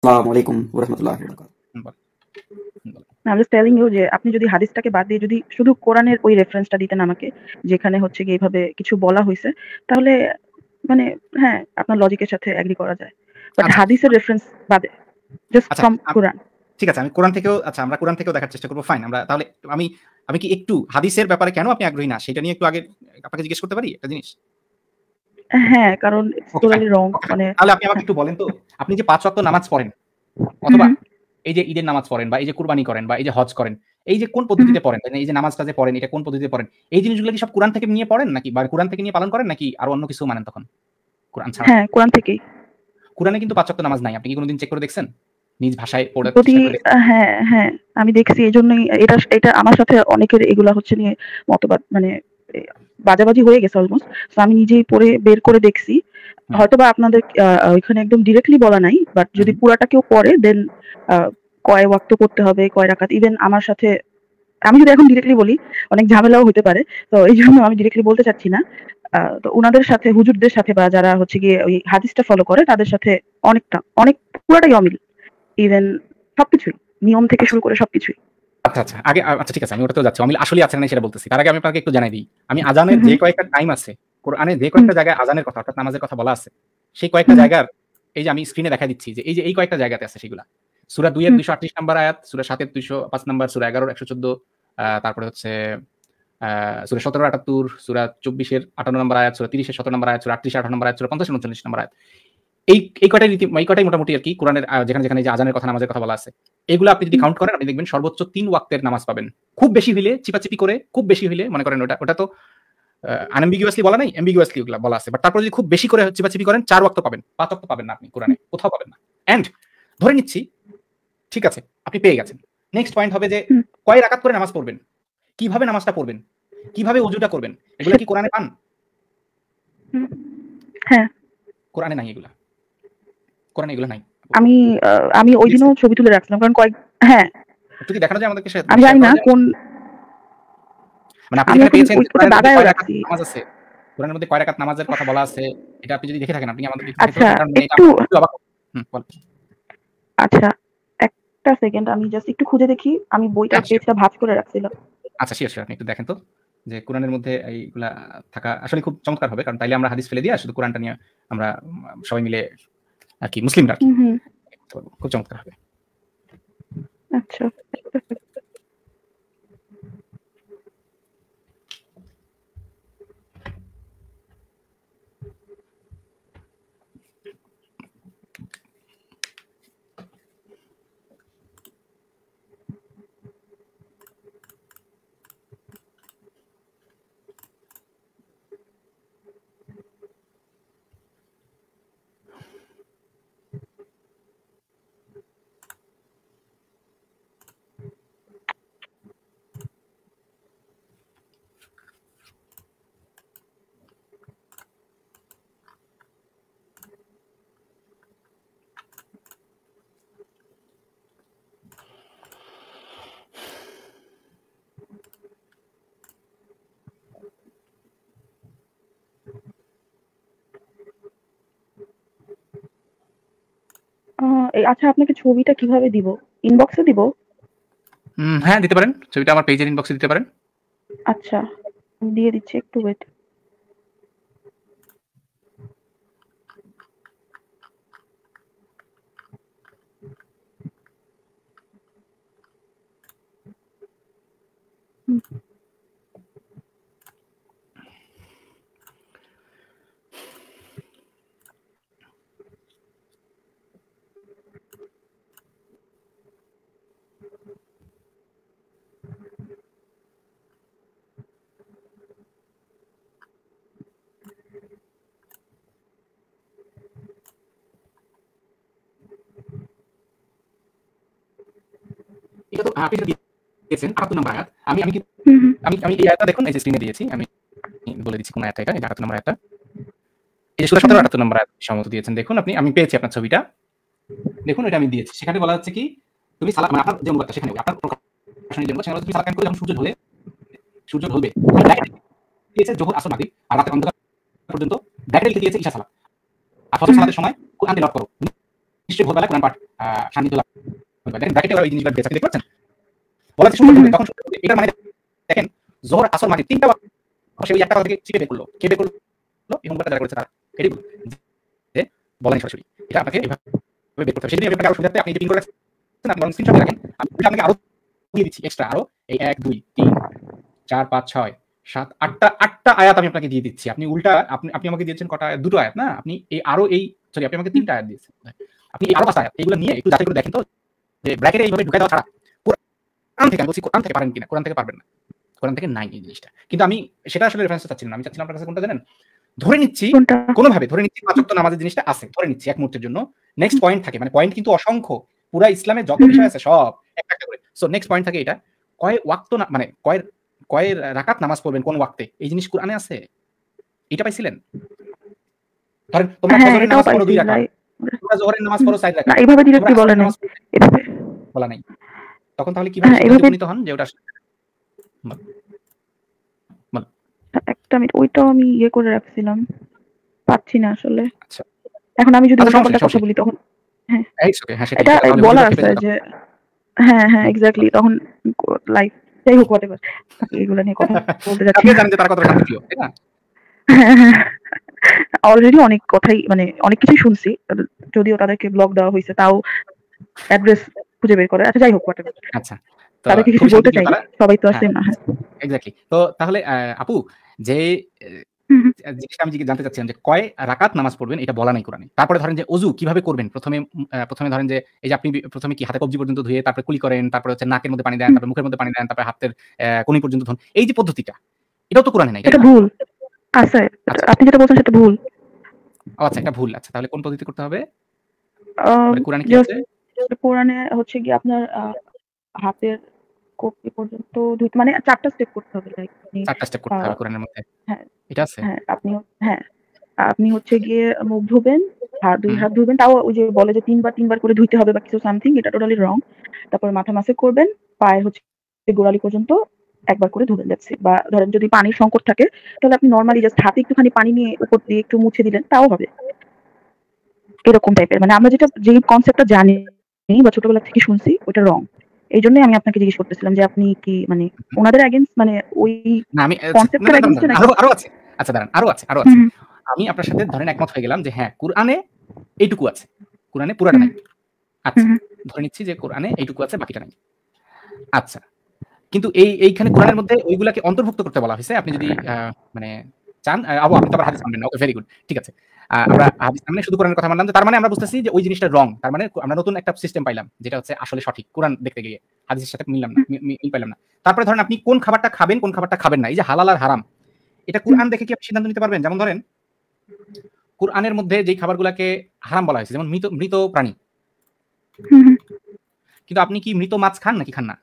আসসালামু আলাইকুম ওয়া রাহমাতুল্লাহি ওয়া বারাকাতুহু। I'm just telling you যে আপনি যদি হাদিসটাকে বাদ দিয়ে যদি শুধু কোরআনের ওই রেফারেন্সটা দিতেন আমাকে, যেখানে হচ্ছে গিয়ে এভাবে কিছু বলা হইছে, তাহলে মানে হ্যাঁ, আপনার লজিকের সাথে এগ্রি করা যায়। বাট আচ্ছা। হাদিসের রেফারেন্স বাদে, জাস্ট আচ্ছা, ফ্রম কোরআন। ঠিক আছে, আমি কোরআন থেকেও আমরা কোরআন থেকেও দেখার চেষ্টা করব। ফাইন, আমরা তাহলে আমি কি একটু হাদিসের ব্যাপারে কেন আপনি আগ্রহী না সেটা নিয়ে একটু আগে আপনাকে জিজ্ঞেস করতে পারি একটা জিনিস? হ্যাঁ, কারণ it's okay, fine. Totally wrong okay, মানে তাহলে আপনি আমাকে হ্যাঁ। একটু বলেন তো, আপনি যে ৫ ওয়াক্ত নামাজ পড়েন হুম, অথবা হুম, এই যে ঈদের নামাজ পড়েন বা এই যে কুরবানি করেন বা এই যে হজ করেন, এই যে কোন হুম, পদ্ধতিতে পড়েন? মানে এই যে নামাজটা যে পড়েন এটা কোন পদ্ধতিতে পড়েন? এই জিনিসগুলো কি সব কোরআন থেকে নিয়ে পড়েন নাকি বা কোরআন থেকে নিয়ে পালন করেন নাকি আরো অন্য কিছু মানেন তখন? কোরআন ছাড়া? হ্যাঁ, কোরআন থেকেই। কোরআনে কিন্তু ৫ ওয়াক্ত নামাজ নাই। আপনি কি কোনদিন চেক করে দেখছেন? নিজ ভাষায় পড়ার যদি চেষ্টা করে দেখছেন? হ্যাঁ, হ্যাঁ, আমি দেখছি এজন্যই এটা আমার সাথে অনেকের এগুলা হচ্ছে নিয়ে মতবাদ মানে এ বাজাবাজি হয়ে গেছে অলমোস্ট। সো আমি নিজেই পড়ে বের করে দেখছি। হুম, হয়তোবা আপনাদের ওইখানে একদম ডিরেক্টলি বলা নাই, বাট যদি হুম, পুরাটা কেউ পড়ে দেন আ কয় ওয়াক্ত করতে হবে, কয় রাকাত, ইভেন আমার সাথে আমি যদি এখন ডিরেক্টলি বলি অনেক ঝামেলাও হতে পারে। তো এইজন্য আমি ডিরেক্টলি বলতে চাচ্ছি না। তো উনাদের সাথে হুজুরদের সাথে বা যারা হচ্ছে গিয়ে ওই হাদিসটা ফলো করে তাদের সাথে অনেক পুরাটাই অমিল। ইভেন সবকিছুই। নিয়ম থেকে আচ্ছা। শুরু করে সবকিছুই। আচ্ছা। আগে আচ্ছা, ঠিক আছে, আমি ওটাতেও যাচ্ছি। অমিল আসলেই আছে না সেটা বলতেছি। তার আগে আমি আপনাকে একটু জানাই দিই। আমি হুম, আযানের যে হুম, কয়েকটা টাইম আছে, কোরআনে যে হুম, কয়েকটা জায়গায় আযানের কথা অর্থাৎ নামাজের কথা বলা আছে, সেই কয়েকটা হুম, জায়গার এই যে আমি স্ক্রিনে দেখায় দিচ্ছি যে এই কয়েকটা জায়গাতে আছে সেগুলা। সূরা ২ এর হুম, ২৩৮ নাম্বার আয়াত, সূরা ৭ এর ২০৫ নাম্বার, সূরা ১১ এর ১১৪, তারপরে হচ্ছে সূরা ১৭ এর ৭৮, সূরা ২৪ এর ৫৮ নাম্বার আয়াত, সূরা ৩০ এর ১৭ নাম্বার আয়াত, সূরা ৩৮ এর ১৮ নাম্বার আয়াত, সূরা ৫০ এর ৩৯ নাম্বার আয়াত। এই কয়টাই মোটামুটি আরকি কোরআনের যেখানে এই যে আযানের কথা নামাজের কথা বলা আছে। এগুলো আপনি যদি হুম, কাউন্ট করেন আপনি দেখবেন সর্বোচ্চ ৩ ওয়াক্তের নামাজ পাবেন। খুব বেশি হইলে চিপাচিপি করে, খুব বেশি হইলে মনে করেন ওটা তো আনএম্বিগুয়াসলি বলা নাই, এম্বিগুয়াসলি ওগুলা বলা আছে। বাট তারপর যদি খুব বেশি করে চিপাচিপি করেন ৪ ওয়াক্ত পাবেন। ৫ ওয়াক্ত পাবেন না আপনি কোরআনে। কোথাও পাবেন না। অ্যান্ড ধরে নিচ্ছি ঠিক আছে, আপনি পেয়ে গেছেন। নেক্সট পয়েন্ট হবে যে হুম, কয় রাকাত করে নামাজ পড়বেন? কিভাবে নামাজটা পড়বেন? কিভাবে ওযুটা করবেন? এগুলা সে কি কোরআনে পান? হুম, হ্যাঁ। কোরআনে নাই এগুলা। কোরআনে এগুলো নাই। আমি আ আমি দেখছেন? ঐদিনও ছবি তুলে রাখছিলাম। কারণ হ্যাঁ, একটু কি দেখানো যায় আমাদেরকে আমি শেয়ার জানি না করা যায়? কোন মানে আপনি আমি যেখানে এখন পেয়েছেন যে ওইটা কোরআনের মধ্যে দাগায়ও কয় রাকাত রাখছি। নামাজ আছে, কোরআনের মধ্যে কয় রাকাত নামাজের কথা বলা আছে, এটা আপনি যদি দেখে থাকেন আপনি কি আমাদেরকে একটু দেখাতে আচ্ছা, পারবেন? কারণ মানে এটা একটু আমরা খুবই অবাক হব। বলেন। আচ্ছা, একটা সেকেন্ড আমি জাস্ট একটু খুঁজে দেখি। আমি বইটার হ্যাঁ, শিওর। পেজটা ভাঁজ করে রাখছিলাম। আচ্ছা, শিওর। আপনি একটু দেখেন তো যে কোরআনের মধ্যে এইগুলা থাকা আসলে খুব চমৎকার হবে। কারণ তাইলে আমরা হাদিস ফেলে দিয়া শুধু কোরআনটা নিয়ে আমরা সবাই মিলে আরকি মুসলিমরা আরকি হুম, হুম, করতে পারবো। খুব চমৎকার হবে। আচ্ছা। আ আচ্ছা, আপনাকে ছবিটা কিভাবে দিব? ইনবক্সে দিব? হ্যাঁ, দিতে পারেন। ছবিটা আমার পেজের ইনবক্সে দিতে পারেন। আচ্ছা, আমি দিয়ে দিচ্ছি, একটু ওয়েট। হুম, এটা তো আপনি যেটা দিয়েছেন ৭৮ নাম্বার আয়াত। আমি আমি কি হুম, হুম, আমি এই আয়াতটা দেখুন এই যে স্ক্রিনে দিয়েছি। আমি বলে দিচ্ছি কোন আয়াতটা এটা। এই যে ৭৮ নাম্বার আয়াতটা। এই যে সূরা হুম, ১৭ হুম। ৭৮ নাম্বার আয়াত সম্ভবত দিয়েছেন। দেখুন আমি পেয়েছি আপনার ছবিটা। দেখুন এটা আমি দিয়েছি। সেখানে বলা হচ্ছে কি তুমি সালাত মানে আপনার যে অনুবাদটা সেখানে আপনার প্রকাশনী জন্য সেখানে তুমি সালাত কায়েম করে যখন সূর্য ঢলবে ওখানে ব্র্যাকেট দিয়েছে যোহর আসর মাগরিব আর রাতের অন্ধকার পর্যন্ত ব্র্যাকেটে লিখে দিয়েছে ঈশা সালাত। আর ফজর সালাতের সময় কোরআন তেলাওয়াত করো। নিশ্চয়ই ভোরবেলা কোরআন পাঠ শান্তিতে দেখেন ব্র্যাকেটে ওই জিনিসগুলো দিয়েছে, আপনি দেখতে পাচ্ছেন? বলা শুরু করবে তখন এটার মানে দেখেন যোহর আসর মাগরিব তিনটা সে ওই একটা কথা থেকে চিপে বের করলো, কে বের করলো? এই হোমওয়ার্কটা যারা করেছে তারা এটাই বলল যে বলেন সরাসরি এটা আপনাকে এভাবে বের করতে হবে। সেদিন আপনাকে আরো সুবিধাতে আপনি যে পিন করে রাখছেন আপনি স্ক্রিনশট রাখেন, আমি আপনাকে আরো দিয়ে দিচ্ছি এক্সট্রা আরো এই 1 2 3 4 5 6 7 8টা আয়াত আমি আপনাকে দিয়ে দিচ্ছি। আপনি উল্টা আপনি আমাকে দিয়েছেন কটা আয়াত? দুটো আয়াত না, আপনি এই আরো এই সরি আপনি আমাকে 3টা আয়াত দিয়েছেন। আপনি এই আরো 5টা আয়াত এগুলো নিয়ে একটু যাচাই করে দেখেন তো যে ব্র্যাকেটে এইভাবে ঢুকাই দেওয়া ছাড়া কোরআন থেকে আমি বলছি কোরআন থেকে পারেন কিনা, কোরআন থেকে পারবেন না, কোরআন থেকে নাই এই জিনিসটা। কিন্তু আমি সেটা আসলে রেফারেন্স চাচ্ছিলাম না, আমি চাচ্ছিলাম আপনার কাছে কোনটা জানেন, ধরে নিচ্ছি কোনটা? কোনোভাবে ধরে নিচ্ছি 5 ওয়াক্ত নামাজের জিনিসটা আছে, ধরে নিচ্ছি এক মুহূর্তের জন্য। নেক্সট পয়েন্ট থাকে, মানে পয়েন্ট কিন্তু অসংখ্য, পুরা ইসলামে যত বিষয় আছে সব একটা একটা করে। সো নেক্সট পয়েন্ট থাকে এটা কয় ওয়াক্ত না মানে কয় রাকাত নামাজ পড়বেন কোন ওয়াক্তে, এই জিনিস কোরআনে আছে? এটা পাইছিলেন? ধরেন তোমরা হ্যাঁ ফজরের এটাও নামাজ পড়ো 2 পাইছি রাকাত, তোমরা জোহরের নামাজ পড়ো 4 না, রাকাত, এইভাবে তোমরা ডিরেক্টলি বলে আসরের নাই, নামাজ এভাবে বলা নাই। তখন তাহলে কিভাবে হ্যাঁ সিদ্ধান্তে এভাবে উপনীত হন যে ওটা একটা মিনিট, ওইটাও আমি ইয়ে করে রাখছিলাম, পাচ্ছি না আসলে। আচ্ছা এখন আমি যদি আচ্ছা উল্টাপাল্টা কথা সমস্যা বলি তখন ইটস ওকে, হ্যাঁ সেটাই এটা তাহলে বলা মনোযোগ আছে খেপে যাবে যে হ্যাঁ হ্যাঁ এক্স্যাক্টলি, তখন লাইফ যাই হোক হোয়াটএভার এগুলো নিয়ে কথা বলতে যাচ্ছি আপনি না। জানেন যে তার কতটা শান্তিপ্রিয়, তাই না? অলরেডি অনেক কথাই মানে অনেক কিছুই শুনছি, যদিও তাদেরকে ব্লক দেওয়া হয়েছে তাও অ্যাড্রেস খুঁজে বের করে। আচ্ছা যাই হোক হোয়াটএভার, আচ্ছা তো তাদেরকে কিছু খুবই বলতে শান্তিপ্রিয় চাই তারা। সবাই তো হ্যাঁ আছে না। হ্যাঁ এক্স্যাক্টলি। তো তাহলে আপু যে হুম, হুম, জিনিসটা আমি জানতে চাচ্ছিলাম যে কয় রাকাত নামাজ পড়বেন এটা বলা নাই কোরআনে। তারপরে ধরেন যে ওযু কিভাবে করবেন, প্রথমে ধরেন যে এই যে আপনি প্রথমে কি হাতে কবজি পর্যন্ত ধুয়ে তারপরে কুলি করেন, তারপরে হচ্ছে নাকের মধ্যে পানি দেন, হুম। তারপরে মুখের মধ্যে পানি দেন, তারপরে হাতের কনুই পর্যন্ত ধোন, এই যে পদ্ধতিটা এটাও তো কোরআনে নাই, তাই এটা না? ভুল আছে, আচ্ছা আপনি যেটা বলছেন সেটা ভুল। আচ্ছা এটা ভুল। আচ্ছা তাহলে কোন পদ্ধতি করতে হবে? মানে কোরআনে কি জাস্ট আছে? কোরআনে হচ্ছে কি আপনার হাতের কবজি পর্যন্ত ধুইতে মানে 4টা স্টেপ করতে হবে, লাইক আপনি 4টা স্টেপ করতে আহ, হবে কোরআনের মধ্যে, হ্যাঁ এটা আছে? হ্যাঁ হ্যাঁ আপনি হচ্ছে গিয়ে মুখ ধুবেন, দুই হুম। হাত ধুবেন, তাও ওই যে বলে যে 3 বার করে ধুইতে হবে বা কিছু সামথিং, এটা টোটালি রং। তারপর মাথা মাসে করবেন, পায়ের হচ্ছে গোড়ালি পর্যন্ত একবার করে ধুবেন যাচ্ছে। বা ধরেন যদি পানির সংকট থাকে তাহলে আপনি নর্মালি জাস্ট হাতে একটুখানি পানি নিয়ে উপর দিয়ে একটু মুছে দিলেন, তাও হবে। এরকম টাইপের মানে আমরা যেই কনসেপ্টটা জানি বা ছোটবেলা থেকে শুনছি ওটা রং। এই জন্যই আমি আপনাকে জিজ্ঞেস করতেছিলাম যে আপনি কি মানে ওনাদের এগেইনস্ট মানে ওই না আমি না কনসেপ্টের না দাঁড়ান, এগেইনস্টে নাকি? আরো আছে। আচ্ছা দাঁড়ান, আরো আছে। হুম আমি আপনার সাথে ধরেন একমত হয়ে গেলাম যে হ্যাঁ কোরআনে এইটুকু আছে, কোরআনে পুরাটা হুম নাই। আচ্ছা হুম ধরে নিচ্ছি যে কোরআনে এইটুকু আছে, বাকিটা নাই। আচ্ছা কিন্তু এইখানে কোরআনের মধ্যে ওইগুলাকে অন্তর্ভুক্ত করতে বলা হয়েছে। আপনি যদি মানে চান আপনি তো আবার হাদিস মানবেন না, ওকে ভেরি গুড, ঠিক আছে। আমরা হাদিস মানে শুধু কোরআনের কথা মানলাম, তার মানে আমরা বুঝতেছি যে ওই জিনিসটা রং, তার মানে আমরা নতুন একটা সিস্টেম পাইলাম যেটা হচ্ছে আসলে সঠিক কোরআন দেখতে গিয়ে হাদিসের সাথে মিললাম না, মিল পাইলাম না। তারপরে ধরেন আপনি কোন খাবারটা খাবেন কোন খাবারটা খাবেন না, এই যে হালাল আর হারাম, এটা কোরআন দেখে কি আপনি সিদ্ধান্ত নিতে পারবেন? যেমন ধরেন কোরআনের মধ্যে যেই খাবারগুলোকে হারাম বলা হয়েছে, যেমন মৃত মৃত প্রাণী, হুম। কিন্তু আপনি কি মৃত মাছ খান নাকি খান না?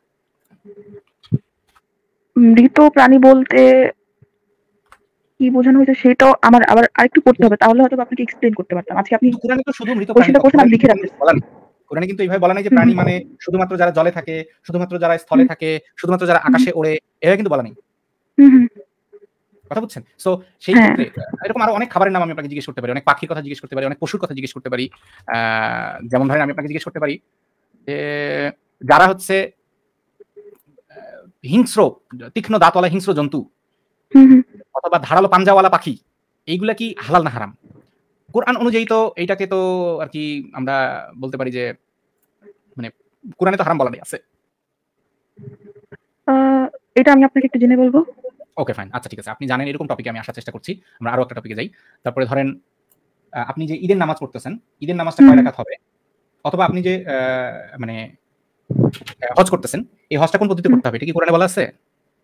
মৃত প্রাণী বলতে কি বোঝানো হয়েছে সেটাও আমার আবার আরেকটু পড়তে হবে, তাহলে হয়তো আপনাকে এক্সপ্লেইন করতে পারতাম। আজকে আপনি কিন্তু কোরআনে তো শুধু মৃত প্রাণীর কোশ্চেনটা কথা করছেন, বলা আমি নেই, লিখে রাখতেছি। কোরআনে কিন্তু এইভাবে বলা নাই যে হুম প্রাণী হুম মানে শুধুমাত্র যারা জলে থাকে, শুধুমাত্র যারা স্থলে হুম থাকে, শুধুমাত্র যারা হুম আকাশে ওড়ে, এভাবে কিন্তু বলা নেই। হুম। কথা বুঝছেন? সো সেই হ্যাঁ ক্ষেত্রে এরকম আরো অনেক খাবারের নাম আমি আপনাকে জিজ্ঞেস করতে পারি, অনেক পাখির কথা জিজ্ঞেস করতে পারি, অনেক পশুর কথা জিজ্ঞেস করতে পারি। যেমন ধরেন আমি আপনাকে জিজ্ঞেস করতে পারি যে যারা হচ্ছে হিংস্র, তীক্ষ্ণ দাঁতওয়ালা হিংস্র জন্তু হুম অথবা ধারালো পাঞ্জাওয়ালা পাখি, এইগুলা কি হালাল না হারাম? কোরআন অনুযায়ী তো এইটাকে তো আর কি আমরা বলতে পারি যে মানে কোরআনে তো হারাম বলা নেই, আছে। এটা আমি আপনাকে একটু জেনে বলবো। ওকে ফাইন, আচ্ছা ঠিক আছে, আপনি জানেন এরকম টপিকে আমি আসার চেষ্টা করছি। আমরা আরো একটা টপিকে যাই। তারপরে ধরেন আপনি যে ঈদের নামাজ পড়তেছেন, ঈদের নামাজটা কয় হুম রাকাত হবে? অথবা আপনি যে মানে হজ করতেছেন, এই হজটা কোন পদ্ধতিতে হুম। করতে হবে, এটা কি কোরআনে বলা আছে?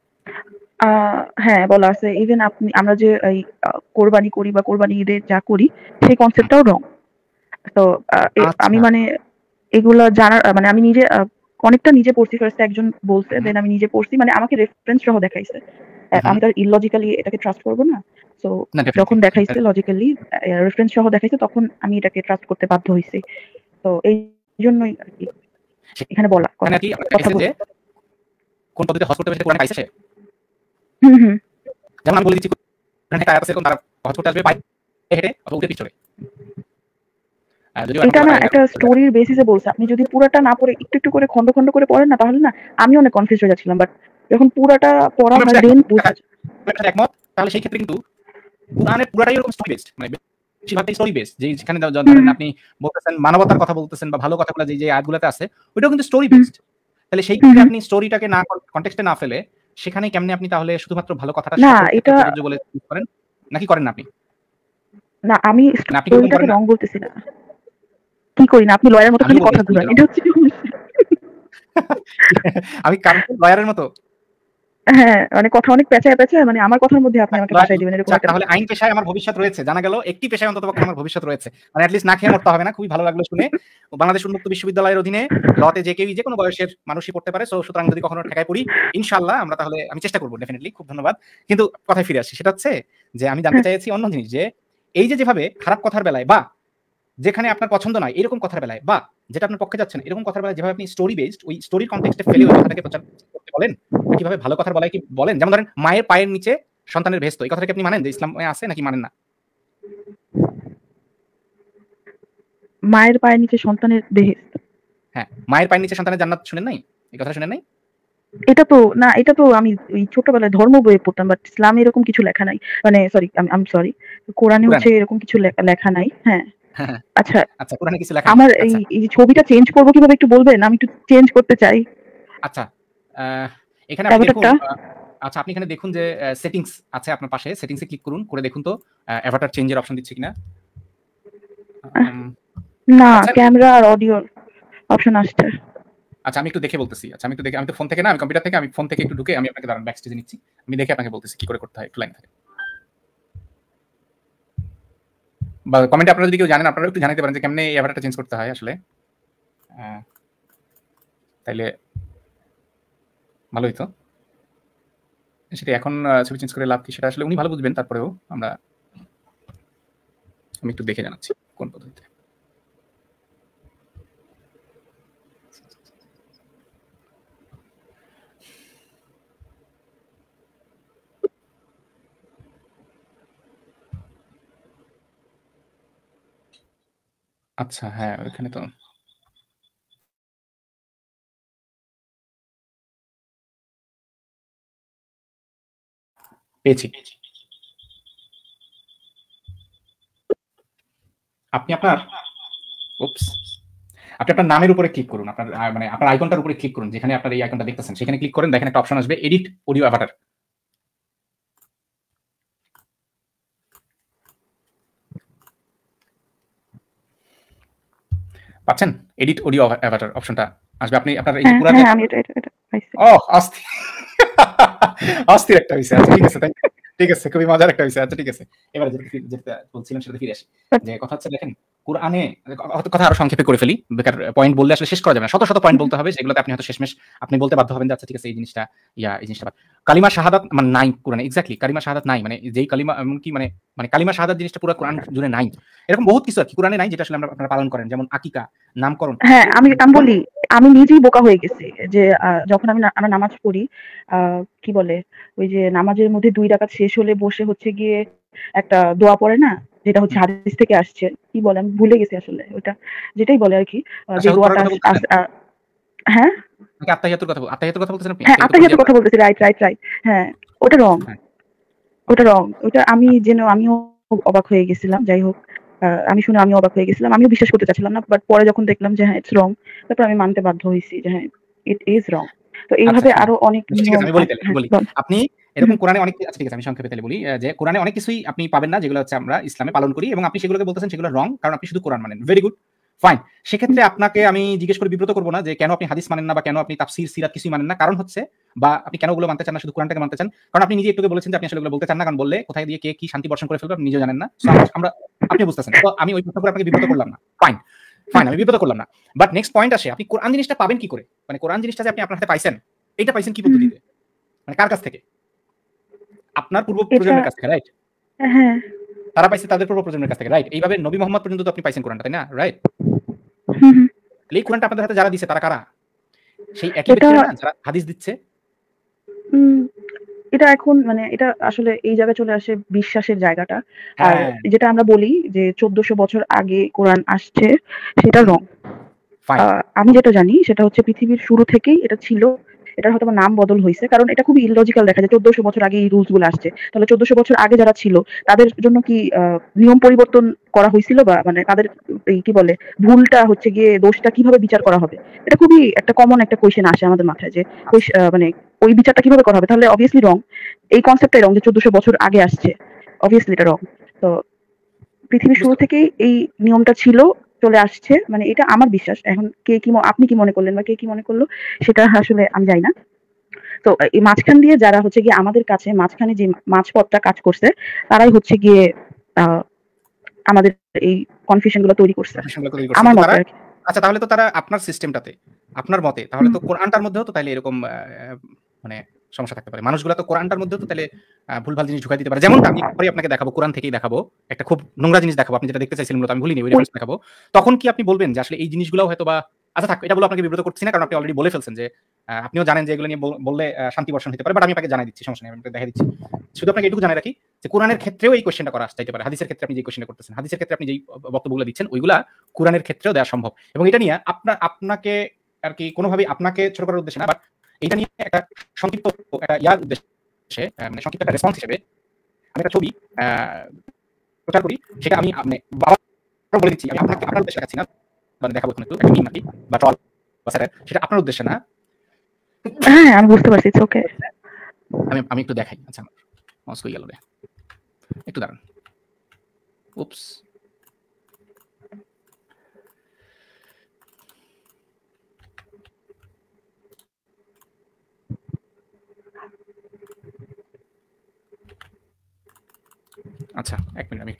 হ্যাঁ বলা আছে। ইভেন আমরা যে এই কোরবানি করি বা কোরবানি ঈদে যা করি সেই হুম, কনসেপ্টটাও রং। তো আমি আচ্ছা মানে এগুলা জানার মানে আমি নিজে অনেকটা নিজে পড়ছি, ফার্স্টে একজন বলছে, হুম, দেন আমি নিজে পড়ছি, মানে আমাকে রেফারেন্স সহ দেখাইছে। হুম, আমি তো আর ইললজিক্যালি এটাকে ট্রাস্ট করব না। সো না যখন ডেফিনেটলি দেখাইছে লজিক্যালি রেফারেন্স সহ দেখাইছে তখন আমি এটাকে ট্রাস্ট করতে বাধ্য হইছি। তো এই জন্যই আরকি এখানে বলা সেখানে কথা আর কি আপনার কথা কাছে যে বল কোন পদ্ধতিতে হজ করতে হবে সেটা কোরআনে পাইছে। হুম। যেমন আমি বলে দিচ্ছি কোরআনে একটা আয়াত আছে, এরকম তারা হজ করতে আসবে পায়ে হেঁটে অথবা উঠে পিঠ চড়ে। যদিও এখন এটা বলা না হয় একটা স্টোরির বেসিসে বলছে, আপনি যদি পুরাটা না পড়ে একটু একটু করে খন্ড খন্ড করে পড়েন না, তাহলে না আমি অনেক কনফিউজ হয়ে যাচ্ছিলাম, বাট যখন পুরাটা পড়া আমি হয় আপনার দেন একমত, বোঝা যায়। আমি আপনার একমত। তাহলে সেই ক্ষেত্রে কিন্তু কুরআনের পুরাটাই এরকম স্টোরি বেসড, মানে বেশিরভাগটাই স্টোরি বেসড। যেখানে ধরেন হুম আপনি বলতেছেন মানবতার কথা বলতেছেন বা ভালো কথাগুলো যে যে আয়াতগুলোতে আছে, ওইটাও কিন্তু স্টোরি হুম বেসড। তাহলে সেই হুম ক্ষেত্রে হুম। আপনি স্টোরিটাকে না কনটেক্সটে না ফেলে সেখানে কেমনে আপনি তাহলে শুধুমাত্র ভালো কথাটা না সকল ক্ষেত্রে এটা প্রযোজ্য বলে স্থির করেন, নাকি করেন না আপনি? না, আমি না আপনি কিরকম স্টোরিটাকে করেন না? রং বলতেছি না। কি করি না, আপনি লয়ার মতো আমিও খালি বলতে কথা চাচ্ছি ঘুরান, এটা। এটা হচ্ছে সমস্যা। আমি কারণ লয়ারের মতো হ্যাঁ, মানে কথা অনেক পেঁচায় পেঁচায়, মানে আমার কথার মধ্যে আপনি আমাকে লয়ার। ফাঁসাই দিবেন, এরকম যাক, একটা তাহলে ব্যাপার। আইন পেশায় আমার ভবিষ্যৎ রয়েছে, জানা গেল একটি পেশায় অন্ততপক্ষে আমার ভবিষ্যৎ রয়েছে, মানে অ্যাটলিস্ট না খেয়ে মরতে হবে না। খুবই ভালো লাগলো শুনে। বাংলাদেশ উন্মুক্ত বিশ্ববিদ্যালয়ের অধীনে লতে যে কেউই যে কোনো বয়সের মানুষই পড়তে পারে। সুতরাং যদি কখনো ঠেকায় পড়ি, ইনশাআল্লাহ আমরা তাহলে আমি চেষ্টা করব ডেফিনিটলি। খুব ধন্যবাদ। কিন্তু কথায় ফিরে আসি, সেটা হচ্ছে যে আমি জানতে হ্যাঁ চাইছি অন্য জিনিস, যে এই যে যেভাবে খারাপ কথার বেলায় বা যেখানে আপনার পছন্দ নয় এরকম কথার বেলায়, বা যেটা আপনার পক্ষে যাচ্ছে না এরকম কথার বেলায়, যেভাবে আপনি স্টোরি বেসড ওই স্টোরির কনটেক্সটে ফেলে ওই কথাটাকে প্রচার করতে বলেন, নাকি ভাবে ভালো কথার বেলায় কি বলেন? যেমন ধরেন মায়ের পায়ের নিচে সন্তানের ভেস্ত, এই কথাটা কি আপনি মানেন যে ইসলামে আছে, নাকি মানেন না? মায়ের পায়ের নিচে সন্তানের বেহেশত, হ্যাঁ, মায়ের পায়ের নিচে সন্তানের জান্নাত শুনেন নাই? এই কথাটা শুনেন নাই? এটা তো না, এটা তো আমি ওই ছোটবেলায় ধর্ম বইয়ে পড়তাম, বাট ইসলামে এরকম কিছু লেখা নাই। মানে সরি, আমি সরি, কোরআনে কোরআনে? হচ্ছে এরকম কিছু লেখা নাই। হ্যাঁ। হ্যাঁ, হ্যাঁ। আচ্ছা, আচ্ছা, কোরআনে কিছু লেখা নাই। আমার এই আচ্ছা, এই যে ছবিটা চেঞ্জ করবো কিভাবে একটু বলবেন? আমি একটু চেঞ্জ করতে চাই আচ্ছা। আহ, এখানে আপনি দেখুন, অ্যাভাটারটা। আচ্ছা আপনি এখানে দেখুন যে সেটিংস আছে আপনার পাশে, সেটিংসে ক্লিক করুন, করে দেখুন তো অ্যাভাটার চেঞ্জের অপশন দিচ্ছে কিনা। উম, না, পাচ্ছেন? ক্যামেরা আর অডিওর অপশন আসছে। আচ্ছা আমি একটু দেখে বলতেছি। আচ্ছা আমি একটু দেখে, আমি তো ফোন থেকে না, আমি কম্পিউটার থেকে, আমি ফোন থেকে একটু ঢুকে আমি আপনাকে দাঁড়ান ব্যাক স্টেজে নিচ্ছি। আমি দেখে আপনাকে বলতেছি কি করে করতে হয়, একটু লাইন থাকে। বা কমেন্টে আপনারা যদি কেউ জানেন আপনারা একটু জানাতে পারেন যে কেমনে এই অ্যাভাটারটা চেঞ্জ করতে হয় আসলে। আহ, তাইলে ভালো হইতো। সেটা এখন ছবি চেঞ্জ করে লাভ কি, সেটা আসলে উনি ভালো বুঝবেন। তারপরেও আমি একটু দেখে জানাচ্ছি কোন পদ্ধতিতে। আচ্ছা হ্যাঁ, ওখানে তো পেয়েছি। আপনি আপনার উপস আপনি আপনার নামের উপরে ক্লিক করুন, আপনার মানে আপনার আইকনটার উপরে ক্লিক করুন, যেখানে আপনার এই আইকনটা দেখতেছেন সেখানে ক্লিক করেন, দেখেন একটা অপশন আসবে এডিট অডিও অ্যাভাটার। পাচ্ছেন? এডিট অডিও অ্যাভাটার অপশনটা আসবে। আপনি আপনার এই যে হ্যাঁ পুরা যে হ্যাঁ, আমি এটা পাইছি। অস্থির অস্থির একটা বিষয়। আচ্ছা ঠিক আছে, ঠিক আছে, খুবই মজার একটা বিষয়। আচ্ছা ঠিক আছে, এবারে যেটা বলছিলাম সেটা ফিরে আসি। But যে কথা হচ্ছে দেখেন, কোরআনে কথা আরো সংক্ষেপে করে ফেলি, বেকার পয়েন্ট বললে আসলে শেষ করা যাবে না। শত শত পয়েন্ট বলতে হবে, যেগুলোতে আপনি হয়তো শেষমেশ আপনি বলতে বাধ্য হবেন যে আচ্ছা ঠিক আছে এই জিনিসটা এই জিনিসটা বাদ। কালিমা শাহাদাত মানে নাই কোরআনে, এক্স্যাক্টলি কালিমা শাহাদাত নাই, মানে যেই কালিমা এমনকি মানে মানে কালিমা শাহাদাত জিনিসটা পুরো কোরআন জুড়ে নাই। এরকম বহুত কিছু আর কি কোরআনে নাই, যেটা আসলে আপনারা পালন করেন, যেমন আকিকা, নামকরণ। হ্যাঁ, আমি আমি যেমন বলি, আমি নিজেই বোকা হয়ে গেছি যে যখন আমরা নামাজ পড়ি, কি বলে, ওই যে নামাজের মধ্যে 2 রাকাত শেষ হলে বসে হচ্ছে গিয়ে একটা দোয়া পড়ে না, যেটা হচ্ছে হাদিস থেকে আসছে, কি বলে আমি ভুলে গেছি আসলে ওটা, যেটাই বলে আর কি, যে তাশাহুদ পড়ার দোয়াটা কথা বলতেছেন হ্যাঁ নাকি আত্তাহিয়াতুর কথা বলতেছেন? আপনি হ্যাঁ, আত্তাহিয়াতু পড়ে যে আত্তাহিয়াতুর কথা বলতেছি, রাইট রাইট রাইট। হ্যাঁ, ওটা রং, হ্যাঁ, ওটা ওকে। রং, ওটা আমিও খুব অবাক হয়ে গেছিলাম। যাই হোক, আমি শুনে আমিও অবাক হয়ে গেছিলাম, আমিও বিশ্বাস করতে চাচ্ছিলাম না, বাট পরে যখন দেখলাম যে হ্যাঁ ইটস রং, তারপর আমি মানতে বাধ্য হয়েছি যে হ্যাঁ ইট ইজ রং। তো আচ্ছা এইভাবে হ্যাঁ, আরো অনেক আচ্ছা ঠিক নিয়ম আছে, আমি বলি আছে। তাহলে, আমি হ্যাঁ বলি। বল। আপনি এরকম হুম, কোরআনে অনেক, আচ্ছা ঠিক আছে আমি সংক্ষেপে তাহলে বলি, যে কোরআনে অনেক কিছুই আপনি পাবেন না যেগুলো হচ্ছে আমরা ইসলামে পালন করি, এবং আপনি সেগুলোকে বলতেছেন সেগুলো রং, কারণ আপনি শুধু কোরআন মানেন। Very good, fine. হুম, সেক্ষেত্রে আপনাকে আমি জিজ্ঞেস করে বিব্রত করবো না যে কেন আপনি হাদিস মানেন না বা কেন আপনি তাফসির সিরাত কিছুই মানেন না। কারণ হচ্ছে, বা আপনি কেন ওগুলো মানতে চান না, শুধু কোরআনটাকে মানতে চান, কারণ আপনি নিজে একটু বলেছেন যে আপনি আসলে ওগুলো বলতে চান না, কারণ বললে কোথায় দিয়ে কে কি শান্তি বর্ষণ করে ফেলবে আপনি নিজেও জানেন না। সো আমরা আপনি বুঝতেছেন, তো আমি ওই প্রশ্ন করে আপনাকে বিব্রত করলাম না। ফাইন, ফাইন, আমি আচ্ছা। বিব্রত করলাম না। বাট নেক্সট পয়েন্ট আসে, আপনি কোরআন জিনিসটা পাবেন কি করে? মানে কোরআন জিনিসটা যে আপনি আপনার হাতে পাইছেন, এটা পাইছেন কি হুম, পদ্ধতিতে? মানে কার কাছ থেকে? আপনার পূর্ব এটা প্রজন্মের কাছ থেকে, রাইট? হ্যাঁ। তারা পাইছে তাদের পূর্ব প্রজন্মের কাছ থেকে, রাইট? এইভাবে নবী মোহাম্মদ পর্যন্ত তো আপনি পাইছেন কোরআনটা, তাই না? রাইট? Hmm, hmm. এই কোরআনটা আপনাদের হাতে যারা দিছে তারা কারা? সেই একই এটা ব্যক্তিরা না যারা হাদিস দিচ্ছে? উম এটা এখন মানে এটা আসলে এই জায়গায় চলে আসে বিশ্বাসের জায়গাটা। আর হ্যাঁ যেটা আমরা বলি যে 1400 বছর আগে কোরআন আসছে সেটা রং। ফাইন। আমি যেটা জানি সেটা হচ্ছে পৃথিবীর শুরু থেকেই এটা ছিল। এটার হয়তো নাম বদল হয়েছে কারণ এটা খুবই ইললজিক্যাল দেখা যায় 1400 বছর আগে এই রুলস গুলো আসছে। তাহলে 1400 বছর আগে যারা ছিল তাদের জন্য কি নিয়ম পরিবর্তন করা হয়েছিল বা মানে তাদের এই কি বলে ভুলটা হচ্ছে গিয়ে দোষটা কিভাবে বিচার করা হবে? এটা খুবই একটা কমন একটা কোয়েশ্চেন আসে আমাদের মাথায় যে মানে ওই বিচারটা কিভাবে করা হবে? তাহলে অবভিয়াসলি রং। এই কনসেপ্টটাই রং যে 1400 বছর আগে আসছে। অবভিয়াসলি এটা রং। তো পৃথিবীর শুরু বুঝতে থেকেই এই নিয়মটা ছিল, চলে আসছে। মানে এটা আমার বিশ্বাস। এখন কে কি আপনি কি মনে করলেন বা কে কি মনে করলো সেটা আসলে আমি জানি না। তো এই মাঝখান দিয়ে যারা হচ্ছে গিয়ে আমাদের কাছে মাঝখানে যে মাঝপথটা কাজ করছে তারাই হচ্ছে গিয়ে আহ, আমাদের এই কনফিউশন গুলো তৈরি করছে কনফিউশনগুলো তৈরি করছে। আমার তো মতে তারা আর কি। আচ্ছা তাহলে তো তারা আপনার সিস্টেমটাতে, আপনার মতে তাহলে তো কোরআনটার মধ্যেও তো তাইলে এরকম মানে সমস্যা থাকতে পারে। মানুষগুলো তো কোরআনটার মধ্যেও তো তাইলে ভুলভাল জিনিস ঢুকাই দিতে পারে। যেমনটা আমি পরে আপনাকে দেখাবো, কোরআন থেকেই দেখাবো একটা খুব নোংরা জিনিস দেখাবো, আপনি যেটা দেখতে চাইছিলেন মূলত আমি ভুলিনি, ওই রেফারেন্স দেখাবো। তখন কি আপনি বলবেন যে আসলে এই জিনিসগুলো হয়তো বা আচ্ছা থাক, এটা বলে আপনাকে বিব্রত করতেছি না, কারণ আপনি অলরেডি বলে ফেলছেন যে আপনিও জানেন যে এগুলো নিয়ে বললে শান্তি বর্ষণ হতে পারে, বাট আমি আপনাকে জানাই দিচ্ছি, সমস্যা নেই, আমি দেখা দিচ্ছি। শুধু আপনাকে এটুকু জানাই রাখি যে কোরআনের ক্ষেত্রেও এই কোশ্চেনটা করা আসতে পারে। হাদিসের ক্ষেত্রে আপনি যে কোশ্চেনটা করতেছেন, হাদিসের ক্ষেত্রে আপনি যেই বক্তব্যগুলো দিচ্ছেন ওইগুলা কোরআনের ক্ষেত্রেও দেওয়া সম্ভব। এবং এটা নিয়ে আপনাকে আর কি কোনোভাবেই আপনাকে ছোট করার উদ্দেশ্যে না, বাট এটা নিয়ে একটা সংক্ষিপ্ত একটা ইয়ার উদ্দেশ্যে মানে সংক্ষিপ্ত একটা রেসপন্স হিসেবে আমি একটা ছবি প্রচার করি। সেটা আমি বাবা বলে দিচ্ছি, আমি আপনাকে আপনার উদ্দেশ্যে দেখাচ্ছি না, মানে দেখাবো একটু একটা মিম আর কি বা ট্রল বা স্যার, সেটা আপনার উদ্দেশ্যে না। হ্যাঁ আমি বুঝতে পারছি, ইটস ওকে। আমি আমি একটু দেখাই। আচ্ছা মস্ক হয়ে গেল রে, একটু দাঁড়ান। উপস, আচ্ছা এক মিনিট আমি একটু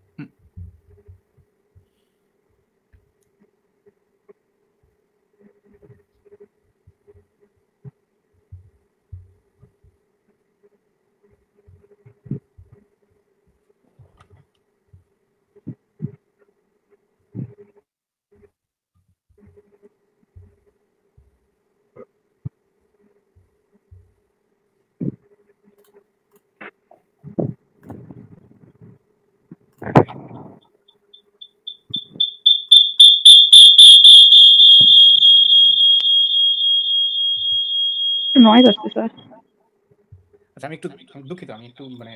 নয়েজ আসছে স্যার। আচ্ছা আমি একটু দুঃখিত, আমি একটু মানে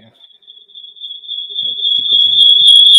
ঠিক করছি আমি।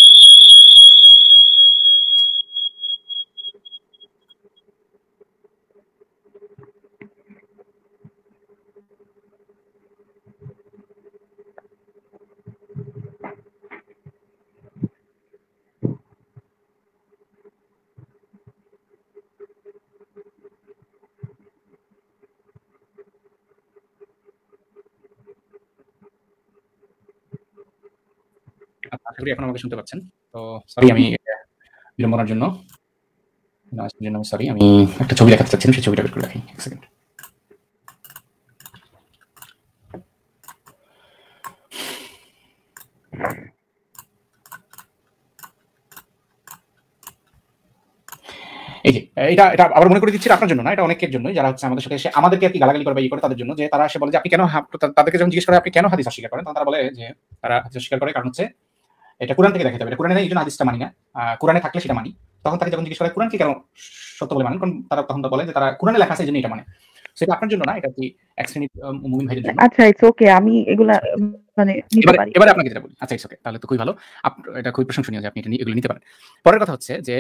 আচ্ছা আশা করি এখন আমাকে শুনতে পাচ্ছেন। তো সরি আমি বিড়ম্বনার জন্য আমি সরি, আমি একটা ছবি দেখাতে চাচ্ছিলাম, সেই ছবিটা বের করে রাখি এক সেকেন্ড। এই যে এটা এটা আবার মনে করে দিচ্ছি আপনার জন্য না, এটা অনেকের জন্য যারা হচ্ছে আমাদের সাথে এসে আমাদেরকে আর কি গালাগালি করে বা ইয়ে করে তাদের জন্য, যে তারা এসে বলে যে আপনি কেন তাদেরকে যখন জিজ্ঞেস করে আপনি কেন হাদিস অস্বীকার করেন, তখন তারা বলে যে তারা হাদিস অস্বীকার করে কারণ হচ্ছে এটা কোরআন থেকে দেখাতে হবে, কোরআনে নেই এই জন্য হাদিসটা মানি না, কোরআনে থাকলে সেটা মানি। তখন তাকে যখন জিজ্ঞেস করে কোরআন কি কেন সত্য বলে মানেন, কারণ তারা তখন বলে যে তারা কোরআনে লেখা আছে এই জন্য এটা মানে। সেটা আপনার জন্য না, এটা কি এক শ্রেণীর মুমিন ভাইদের জন্য। আচ্ছা ইটস ওকে, আমি এগুলা মানে নিতে পারি। এবারে আপনাকে যেটা বলি, আচ্ছা ইটস ওকে, তাহলে তো খুবই ভালো, এটা খুবই প্রশংসনীয় যে আপনি এগুলো নিতে পারেন। পরের কথা হচ্ছে যে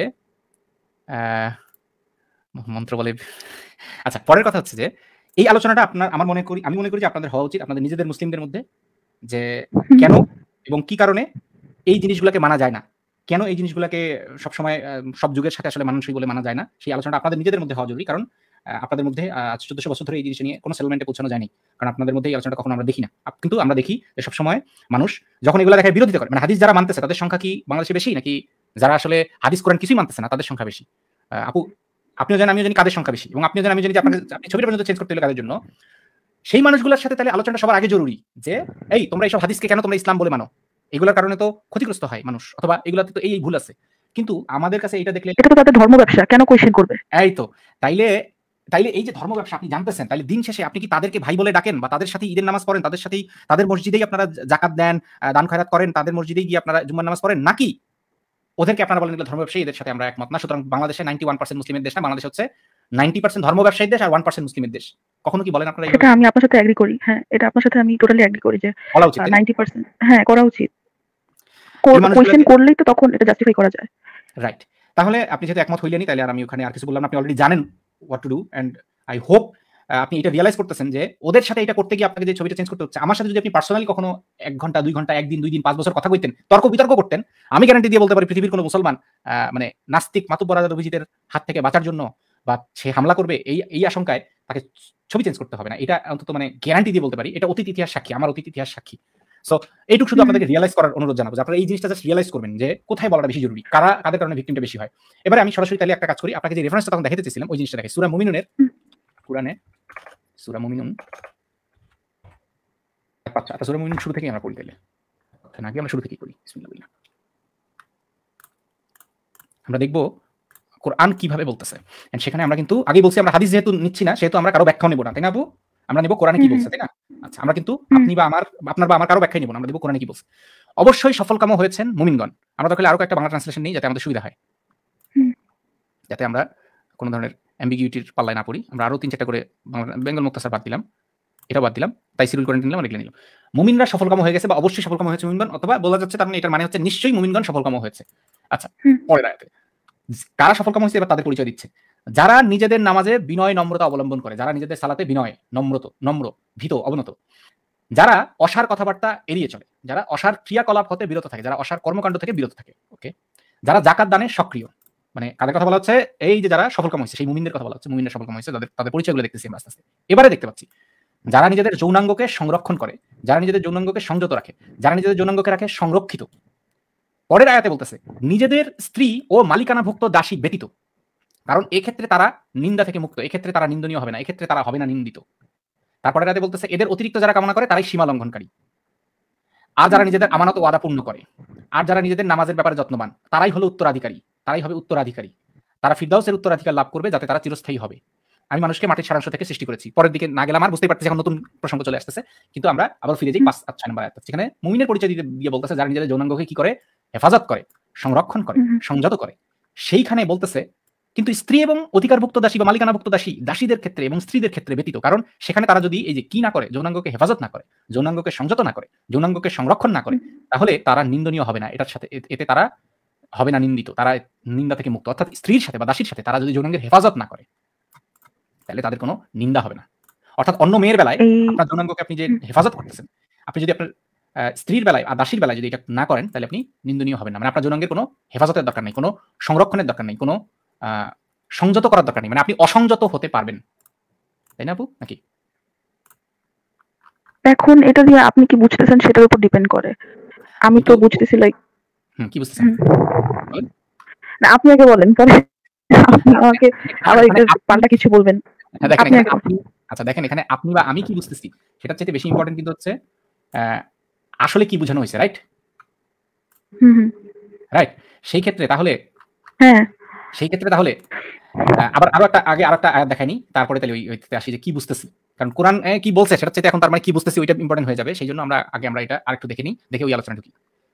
মন্ত্র বলে আচ্ছা পরের কথা হচ্ছে যে এই আলোচনাটা আমি মনে করি যে আপনাদের হওয়া উচিত আপনাদের নিজেদের মুসলিমদের মধ্যে, যে কেন এবং কি কারণে এই জিনিসগুলোকে মানা যায় না, কেন এই জিনিসগুলোকে সবসময় সব যুগের সাথে আসলে মানানসই বলে মানা যায় না, সেই আলোচনাটা আপনাদের নিজেদের মধ্যে হওয়া জরুরি। কারণ আপনাদের মধ্যে 1400 বছর ধরে এই জিনিস নিয়ে কোনো সেটেলমেন্টে পৌঁছানো যায়নি, কারণ আপনাদের মধ্যে এই আলোচনাটা কখনো আমরা দেখি না। কিন্তু আমরা দেখি যে সবসময় মানুষ যখন এগুলো দেখায় বিরোধিতা করে, মানে হাদিস যারা মানতেছে তাদের সংখ্যা কি বাংলাদেশে বেশি, নাকি যারা আসলে হাদিস কোরআন কিছুই মানতেছে না তাদের সংখ্যা বেশি? আপু আপনিও জানেন আমিও জানি কাদের সংখ্যা বেশি, এবং আপনিও জানেন আমি জানি যে আপনি ছবিটা পর্যন্ত চেঞ্জ করতে হলে কাদের জন্য। সেই মানুষগুলোর সাথে তাহলে আলোচনাটা সবার আগে জরুরি, যে এই তোমরা এইসব হাদিসকে কেন তোমরা ইসলাম বলে মানো, এগুলোর কারণে তো ক্ষতিগ্রস্ত হয় মানুষ, অথবা এগুলাতে তো এই ভুল আছে। কিন্তু আমাদের কাছে এটা দেখলে এটা তো তাদের ধর্ম ব্যবসা, কেন কোয়েশ্চেন করবে? এই তো তাইলে তাইলে এই যে ধর্ম ব্যবসা আপনি জানতেছেন, তাইলে দিন শেষে আপনি কি তাদেরকে ভাই বলে ডাকেন বা তাদের সাথে ঈদের নামাজ পড়েন, তাদের সাথেই তাদের মসজিদেই আপনারা জাকাত দেন, দান খয়রাত করেন, তাদের মসজিদেই গিয়ে আপনারা জুম্মার নামাজ পড়েন, নাকি ওদেরকে আপনারা বলেন এগুলো ধর্ম ব্যবসায়ী, এদের সাথে আমরা একমত না? সুতরাং বাংলাদেশে 91% মুসলিমের দেশ না, বাংলাদেশ হচ্ছে 90% ধর্ম ব্যবসায়ীর দেশ আর 1% মুসলিমের দেশ। কখনো কি বলেন আপনারা সেটা আমি আপনার সাথে এগ্রি করি। হ্যাঁ, এটা আপনার সাথে আমি টোটালি এগ্রি করি যে বলা উচিত? 90% হ্যাঁ করা উচিত। মানুষগুলোকে- কোয়েশ্চেন করলেই তো তখন এটা জাস্টিফাই করা যায়। রাইট। তাহলে আপনি যেহেতু একমত হইলেনি, তাহলে আর আমি ওখানে আর কিছু বললাম না। আপনি অলরেডি জানেন what to do, and I hope আপনি এটা রিয়েলাইজ করতেছেন যে ওদের সাথে এটা করতে গিয়ে আপনাকে যে ছবিটা চেঞ্জ করতে হচ্ছে, আমার সাথে যদি আপনি পার্সোনালি কখনো 1 ঘন্টা 2 ঘন্টা 1 দিন 2 দিন 5 বছর কথা কইতেন, তর্ক বিতর্ক করতেন, আমি গ্যারান্টি দিয়ে বলতে পারি পৃথিবীর কোনো মুসলমান মানে নাস্তিক মাতুব্বর অভিজিতের হাত থেকে বাঁচার জন্য বা সে হামলা করবে এই আশঙ্কায় তাকে ছবি চেঞ্জ করতে হবে না। এটা অন্তত মানে গ্যারান্টি দিয়ে বলতে পারি। এটা অতীত ইতিহাস সাক্ষী, আমার অতীত ইতিহাস সাক্ষী। সো এইটুকু শুধু আপনাদেরকে রিয়েলাইজ করার অনুরোধ জানাবো যে আপনারা এই জিনিসটা জাস্ট রিয়েলাইজ করবেন যে কোথায় বলাটা বেশি জরুরি, কাদের কারণে ভিকটিমটা বেশি হয়। এবারে আমি সরাসরি তাহলে একটা কাজ করি, আপনাকে যে রেফারেন্সটা তখন দেখাতে চেয়েছিলাম ওই জিনিসটা দেখে সূরা মুমিনুনের, কোরআনে সূরা মুমিনুন, আচ্ছা সূরা মুমিনুন শুরু থেকে আমরা পড়ি তাহলে, নাকি আমরা শুরু থেকেই পড়ি? বিসমিল্লাহ। আমরা দেখব কোরআন কিভাবে বলতেছে, এন্ড সেখানে আমরা কিন্তু আগেই বলছি আমরা হাদিস যেহেতু নিচ্ছি না, সেহেতু আমরা কারো ব্যাখ্যাও নেব না, তাই না আপু? আমরা নেব কোরআনে কি বলছে, তাই না? আচ্ছা, আমরা কিন্তু আপনি বা আপনার বা আমার কারো ব্যাখ্যাই নেব না, আমরা দেব কোরআনে কি বলছে। অবশ্যই সফলকাম হয়েছেন মুমিনগণ। আমরা তাহলে আরো একটা বাংলা ট্রান্সলেশন নেই যাতে আমাদের সুবিধা হয়, যাতে আমরা কোনো ধরনের অ্যাম্বিগুইটির পাল্লায় না পড়ি। আমরা আরো 3-4টা করে বেঙ্গল মুক্তাসার বাদ দিলাম, এটা বাদ দিলাম, তাই সিরুল কোরআন নিলাম, লিখে নিলাম। মুমিনরা সফলকাম হয়ে গেছে বা অবশ্যই সফলকাম হয়েছে মুমিনগণ, অথবা বলা যাচ্ছে তার মানে এটার মানে হচ্ছে নিশ্চয়ই মুমিনগণ সফলকাম হয়েছে। আচ্ছা, পরের আয়াতে কারা সফলকাম হয়েছে এবার তাদের পরিচয় দিচ্ছে। যারা নিজেদের নামাজে বিনয় নম্রতা অবলম্বন করে, যারা নিজেদের সালাতে বিনয় নম্র ভীত অবনত, যারা অসার কথাবার্তা এড়িয়ে চলে, যারা অসার ক্রিয়াকলাপ হতে বিরত থাকে, যারা অসার কর্মকাণ্ড থেকে বিরত থাকে, ওকে, যারা জাকাত দানে সক্রিয়, মানে কাদের কথা বলা হচ্ছে? এই যে যারা সফলকাম হয়েছে সেই মুমিনদের কথা বলা হচ্ছে। মুমিনরা সফলকাম হয়েছে, তাদের পরিচয়গুলো দেখতেছি আমরা আস্তে আস্তে। এবারে দেখতে পাচ্ছি যারা নিজেদের যৌনাঙ্গকে সংরক্ষণ করে, যারা নিজেদের যৌনাঙ্গকে সংযত রাখে, যারা নিজেদের যৌনাঙ্গকে রাখে সংরক্ষিত। পরের আয়াতে বলতেছে নিজেদের স্ত্রী ও মালিকানাভুক্ত দাসী ব্যতীত, কারণ এক্ষেত্রে তারা নিন্দা থেকে মুক্ত, এক্ষেত্রে তারা নিন্দনীয় হবে না, এক্ষেত্রে তারা হবে না নিন্দিত। তারপরে আয়াতে বলতেছে এদের অতিরিক্ত যারা কামনা করে তারাই সীমা লঙ্ঘনকারী। আর যারা নিজেদের আমানত ওয়াদা পূর্ণ করে, আর যারা নিজেদের নামাজের ব্যাপারে যত্নবান, তারাই হলো উত্তরাধিকারী, তারাই হবে উত্তরাধিকারী। তারা ফিরদাউসের উত্তরাধিকার লাভ করবে, যাতে তারা চিরস্থায়ী হবে। আমি মানুষকে মাটির সারাংশ থেকে সৃষ্টি করেছি। পরের দিকে না গেলাম আর, বুঝতেই পারতেছি এখন নতুন প্রসঙ্গ চলে আসতেছে, কিন্তু আমরা আবার ফিরে যাই 5-6 নম্বর আয়াত। সেখানে মুমিনের পরিচয় দিয়ে বলতেছে যারা নিজেদের যৌনাঙ্গকে কি করে? হেফাজত করে, সংরক্ষণ করে, সংযত করে। সেইখানে বলতেছে কিন্তু স্ত্রী এবং অধিকারভুক্ত দাসী বা মালিকানাভুক্ত দাসীদের ক্ষেত্রে এবং স্ত্রীদের ক্ষেত্রে ব্যতীত, কারণ সেখানে তারা যদি এই যে কি না করে, যৌনাঙ্গকে হেফাজত না করে, যৌনাঙ্গকে সংযত না করে, যৌনাঙ্গকে সংরক্ষণ না করে, তাহলে তারা নিন্দনীয় হবে না, এটার সাথে এতে তারা হবে না নিন্দিত, তারা নিন্দা থেকে মুক্ত। অর্থাৎ স্ত্রীর সাথে বা দাসীর সাথে তারা যদি যৌনাঙ্গের হেফাজত না করে তাহলে তাদের কোনো নিন্দা হবে না। অর্থাৎ অন্য মেয়ের বেলায় আপনার যৌনাঙ্গকে আপনি যে হেফাজত করতেছেন, আপনি যদি আপনার স্ত্রীর বেলায় আর দাসীর বেলায় যদি এটা না করেন তাহলে আপনি নিন্দনীয় হবেন না। মানে আপনার যৌনাঙ্গের কোনো হেফাজতের দরকার নেই, কোনো সংরক্ষণের দরকার নেই, কোনো সংযত করার দরকার নেই, মানে আপনি অসংযত হতে পারবেন, তাই না আপু? নাকি এখন এটা দিয়ে আপনি কি বুঝতেছেন সেটার উপর ডিপেন্ড করে। আমি তো বুঝতেছি লাইক কি বুঝতেছেন? না, আপনি আগে বলেন, পরে আপনি আমাকে আবার এটা পাল্টা কিছু বলবেন। আচ্ছা দেখেন, এখানে আপনি বা আমি কি বুঝতেছি সেটার চাইতে বেশি ইম্পর্টেন্ট কিন্তু হচ্ছে আসলে কি বোঝানো হয়েছে, রাইট? রাইট। সেই ক্ষেত্রে তাহলে আবার আরো একটা আয়াত দেখাইনি, তারপরে তাহলে ওইতে আসি যে কি বুঝতেছি। কারণ কোরআন কি বলছে সেটা চাইতে এখন তার মানে কি বুঝতেছি ওইটা ইম্পর্টেন্ট হয়ে যাবে। সেই জন্য আমরা এটা আরেকটু দেখে নিই, দেখে ওই আলোচনা ঢুকি।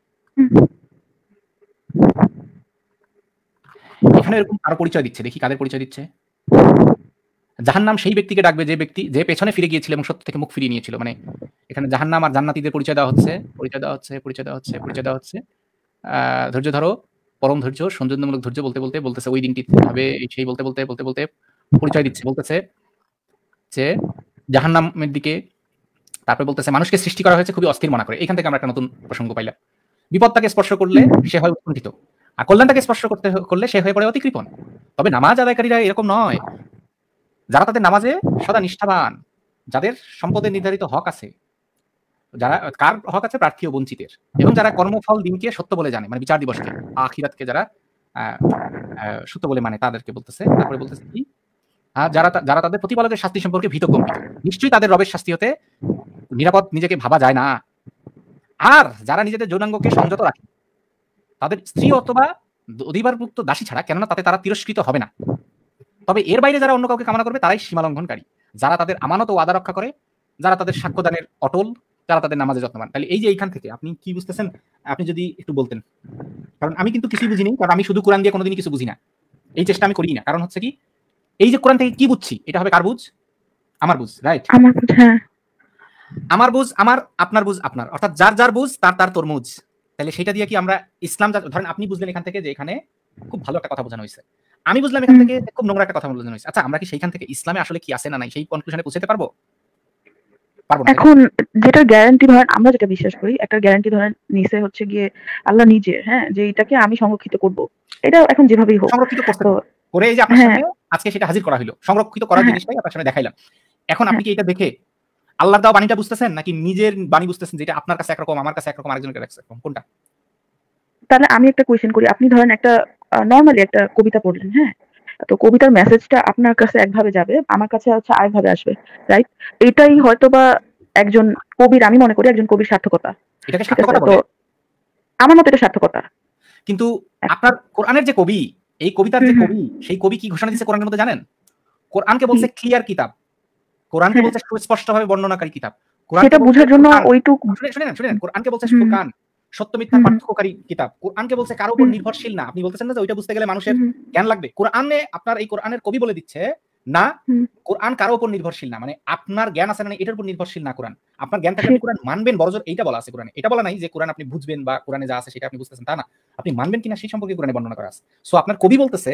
এখানে এরকম আরো পরিচয় দিচ্ছে, দেখি কাদের পরিচয় দিচ্ছে। জাহান্নাম সেই ব্যক্তিকে ডাকবে যে পেছনে ফিরে গিয়েছিল এবং সত্য থেকে মুখ ফিরিয়ে নিয়েছিল। মানে এখানে জাহান্নাম আর জান্নাতীদের পরিচয় দেওয়া হচ্ছে। ধৈর্য ধরো, পরম ধৈর্য, সৌজন্যমূলক ধৈর্য বলতেছে ওই দিনটি হবে সেই বলতে পরিচয় দিচ্ছে। বলতেছে যে জাহান্নামের দিকে, তারপরে বলতেছে মানুষকে সৃষ্টি করা হয়েছে খুবই অস্থির মনে করে। এখান থেকে আমরা একটা নতুন প্রসঙ্গ পাইলাম। বিপদটাকে স্পর্শ করলে সে হয় উৎকণ্ঠিত, আর কল্যাণটাকে স্পর্শ করলে সে হয়ে পড়ে অতি কৃপণ। তবে নামাজ আদায়কারীরা এরকম নয়। যারা তাদের নামাজে সদা নিষ্ঠাবান, যাদের সম্পদের নির্ধারিত হক আছে, যারা কার হক আছে? প্রার্থী ও বঞ্চিতের। এবং যারা কর্মফল দিনকে সত্য বলে জানে, মানে বিচার দিবসকে, আখিরাতকে যারা সত্য বলে মানে তাদেরকে বলতেছে। তারপরে বলতেছে কি? যারা তাদের প্রতিপালকের শাস্তি সম্পর্কে ভীত কম্পিত, নিশ্চয়ই তাদের রবের শাস্তি হতে নিরাপদ নিজেকে ভাবা যায় না। আর যারা নিজেদের যৌনাঙ্গকে সংযত রাখে, তাদের স্ত্রী অথবা অধিকারভুক্ত দাসী ছাড়া, কেননা তাতে তারা তিরস্কৃত হবে না। তবে এর বাইরে যারা অন্য কাউকে কামনা করবে তারাই সীমা লঙ্ঘনকারী, যারা তাদের আমানত ও ওয়াদা রক্ষা করে, যারা তাদের সাক্ষ্যদানের অটল, যারা তাদের নামাজে যত্নবান। তাহলে এই যে এইখান থেকে আপনি কি বুঝতেছেন, আপনি যদি একটু বলতেন, কারণ আমি কিন্তু কিছুই বুঝিনি, কারণ আমি শুধু কোরআন দিয়ে কোনোদিনই কিছু বুঝি না, এই চেষ্টা আমি করি না। কারণ হচ্ছে কি, এই যে কোরআন থেকে কি বুঝছি এটা হবে কার বুঝ? আমার বুঝ, রাইট? আমার হ্যাঁ, আমার বুঝ আমার, আপনার বুঝ আপনার, অর্থাৎ যার যার বুঝ তার তার তরমুজ। তাহলে সেটা দিয়ে কি আমরা ইসলাম, ধরেন আপনি বুঝলেন এখান থেকে যে এখানে খুব ভালো একটা কথা বোঝানো হয়েছে, আমি বুঝলাম এখান থেকে খুব নোংরা একটা কথা বোঝানো হয়েছে। আচ্ছা, আমরা কি সেইখান থেকে ইসলামে আসলে কি আছে না নাই সেই কনক্লুশনে পৌঁছাতে পারবো? পারবো না। এখন যেটা গ্যারান্টি ধরেন আমরা যেটা বিশ্বাস করি, একটা গ্যারান্টি ধরেন নিচে হচ্ছে গিয়ে আল্লাহ নিজে, হ্যাঁ, যে এটাকে আমি সংরক্ষিত করব, এটা এখন যেভাবেই হোক সংরক্ষিত করতে তো করে এই যে আপনার হ্যাঁ সামনে আজকে সেটা হাজির করা হলো, সংরক্ষিত করার হ্যাঁ জিনিসটাই আপনার সামনে দেখাইলাম। এখন আপনি কি এটা দেখে আল্লাহর দেওয়া বাণীটা বুঝতেছেন নাকি নিজের বাণী বুঝতেছেন, যেটা আপনার কাছে একরকম, আমার কাছে একরকম, আরেকজনের কাছে একরকম, কোনটা? তাহলে আমি একটা কোয়েশ্চেন করি, আপনি ধরেন একটা নর্মালি একটা কবিতা পড়লেন, হ্যাঁ, তো কবিতার মেসেজটা আপনার কাছে একভাবে যাবে, আমার কাছে হচ্ছে আরেকভাবে আসবে, রাইট? এটাই হয়তোবা একজন কবির, আমি মনে করি একজন কবির সার্থকতা, এটাকে ঠিক আছে? সার্থকতা তো বলে? আমার মতে এটা সার্থকতা। কিন্তু আপনার কোরআনের যে কবি, এই কবিতার যে কবি, সেই কবি কি ঘোষণা দিচ্ছে কোরআনের মধ্যে জানেন? কোরআনকে বলছে ক্লিয়ার কিতাব, কোরআনকে বলছে সুস্পষ্টভাবে বর্ণনাকারী কিতাব, কোরআনকে সেটা বোঝার জন্য ওইটুক শুনেন, কোরআনকে বলছে ফুরকান, সত্য মিথ্যা পার্থক্যকারী কিতাব, কোরআনকে বলছে কারো উপর নির্ভরশীল না। আপনি বলতেছেন না যে ওইটা বুঝতে গেলে মানুষের জ্ঞান লাগবে? কোরআনে আপনার এই কোরআনের কবি বলে দিচ্ছে না, কোরআন কারো উপর নির্ভরশীল না, মানে আপনার জ্ঞান আছে না এটার উপর নির্ভরশীল না কোরআন। আপনার জ্ঞান থাকলে কোরআন মানবেন, বড়জোর এইটা বলা আছে কোরআনে। এটা বলা নাই যে কোরআন আপনি বুঝবেন বা কোরআনে যা আছে সেটা আপনি বুঝতেছেন, তা না, আপনি মানবেন কিনা সেই সম্পর্কে কোরআনে বর্ণনা করা আছে। সো আপনার কবি বলতেছে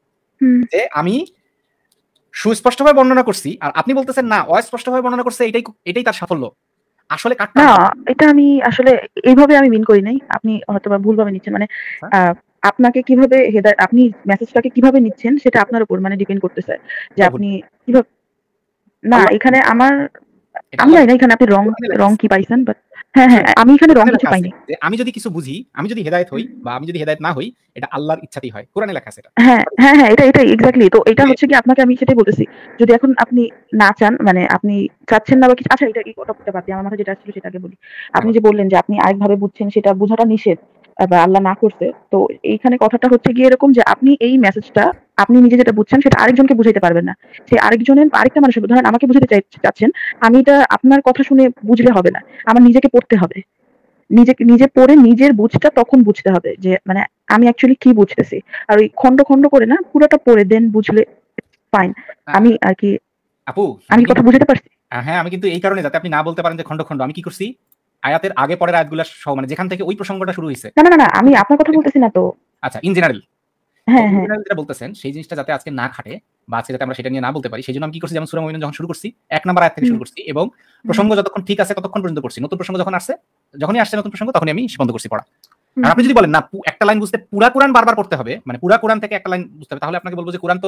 যে আমি সুস্পষ্টভাবে বর্ণনা করছি, আর আপনি বলতেছেন না অস্পষ্টভাবে বর্ণনা করছে, এটাই তার সাফল্য। আসলে কাটটা না, এটা আমি আসলে এইভাবে আমি মিন করি নাই, আপনি হয়তো বা ভুলভাবে নিচ্ছেন। মানে আপনাকে কিভাবে হেদায়েত, আপনি মেসেজটাকে কিভাবে নিচ্ছেন সেটা আপনার উপর মানে ডিপেন্ড করতেছে যে আপনি কিভাবে। না, এখানে আমার, আমি জানি না এখানে আপনি রং কি পাইছেন, বাট হ্যাঁ হ্যাঁ আমি এখানে রং কিছু পাইনি। আমি যদি কিছু বুঝি, আমি যদি হেদায়েত হই বা আমি যদি হেদায়েত না হই, এটা আল্লাহর ইচ্ছাতেই হয়, কোরআনে লেখা আছে এটা। হ্যাঁ হ্যাঁ হ্যাঁ, এটা এক্স্যাক্টলি। তো এটা হচ্ছে কি, আপনাকে আমি সেটাই বলতেছি, যদি এখন আপনি না চান, মানে আপনি চাচ্ছেন না বা কিছু, আচ্ছা এটা এই টপিকটা বাদ দিয়ে আমার মাথায় যেটা ছিল সেটাকে বলি। আপনি যে বললেন যে আপনি আরেকভাবে বুঝছেন, সেটা বোঝাটা নিষেধ বা আল্লাহ না করতে, তো এইখানে কথাটা হচ্ছে গিয়ে এরকম যে আপনি এই মেসেজটা আপনি নিজে যেটা বুঝছেন সেটা আরেকজনকে বুঝাইতে পারবেন না। সে আরেকজনের, আরেকটা মানুষের, ধরেন আমাকে বুঝাতে চাচ্ছেন, আমি এটা আপনার কথা শুনে বুঝলে হবে না, আমার নিজেকে পড়তে হবে, নিজে পড়ে নিজের বুঝটা তখন বুঝতে হবে যে মানে আমি অ্যাকচুয়ালি কি বুঝতেছি। আর ওই খন্ড খন্ড করে না, পুরোটা পড়ে দেন বুঝলে ফাইন। আমি আর কি আপু, আমি কথা বুঝতে পারছি। হ্যাঁ, আমি কিন্তু এই কারণে, যাতে আপনি না বলতে পারেন যে খন্ড খন্ড, আমি কি করছি, আয়াতের আগে পরের আয়াতগুলো সহ, মানে যেখান থেকে ওই প্রসঙ্গটা শুরু হয়েছে। না না না, আমি আপনার কথা বলতেছি না তো। আচ্ছা, ইন জেনারেল, হ্যাঁ হ্যাঁ, যেটা বলতেছেন সেই জিনিসটা যাতে আজকে না খাটে বা আজকে যাতে আমরা সেটা নিয়ে না বলতে পারি, সেই জন্য আমি কি করছি, যেমন সূরা মুমিনুন যখন শুরু করছি 1 নাম্বার আয়াত থেকে শুরু করছি, এবং প্রসঙ্গ যতক্ষণ ঠিক আছে ততক্ষণ পর্যন্ত পড়ছি। নতুন প্রসঙ্গ যখনই আসছে নতুন প্রসঙ্গ, তখনই আমি বন্ধ করছি পড়া। আর আপনি যদি বলেন না একটা লাইন বুঝতে পুরা কোরআন বারবার পড়তে হবে, মানে পুরা কোরআন থেকে একটা লাইন বুঝতে হবে, তাহলে আপনাকে বলবো যে কোরআন তো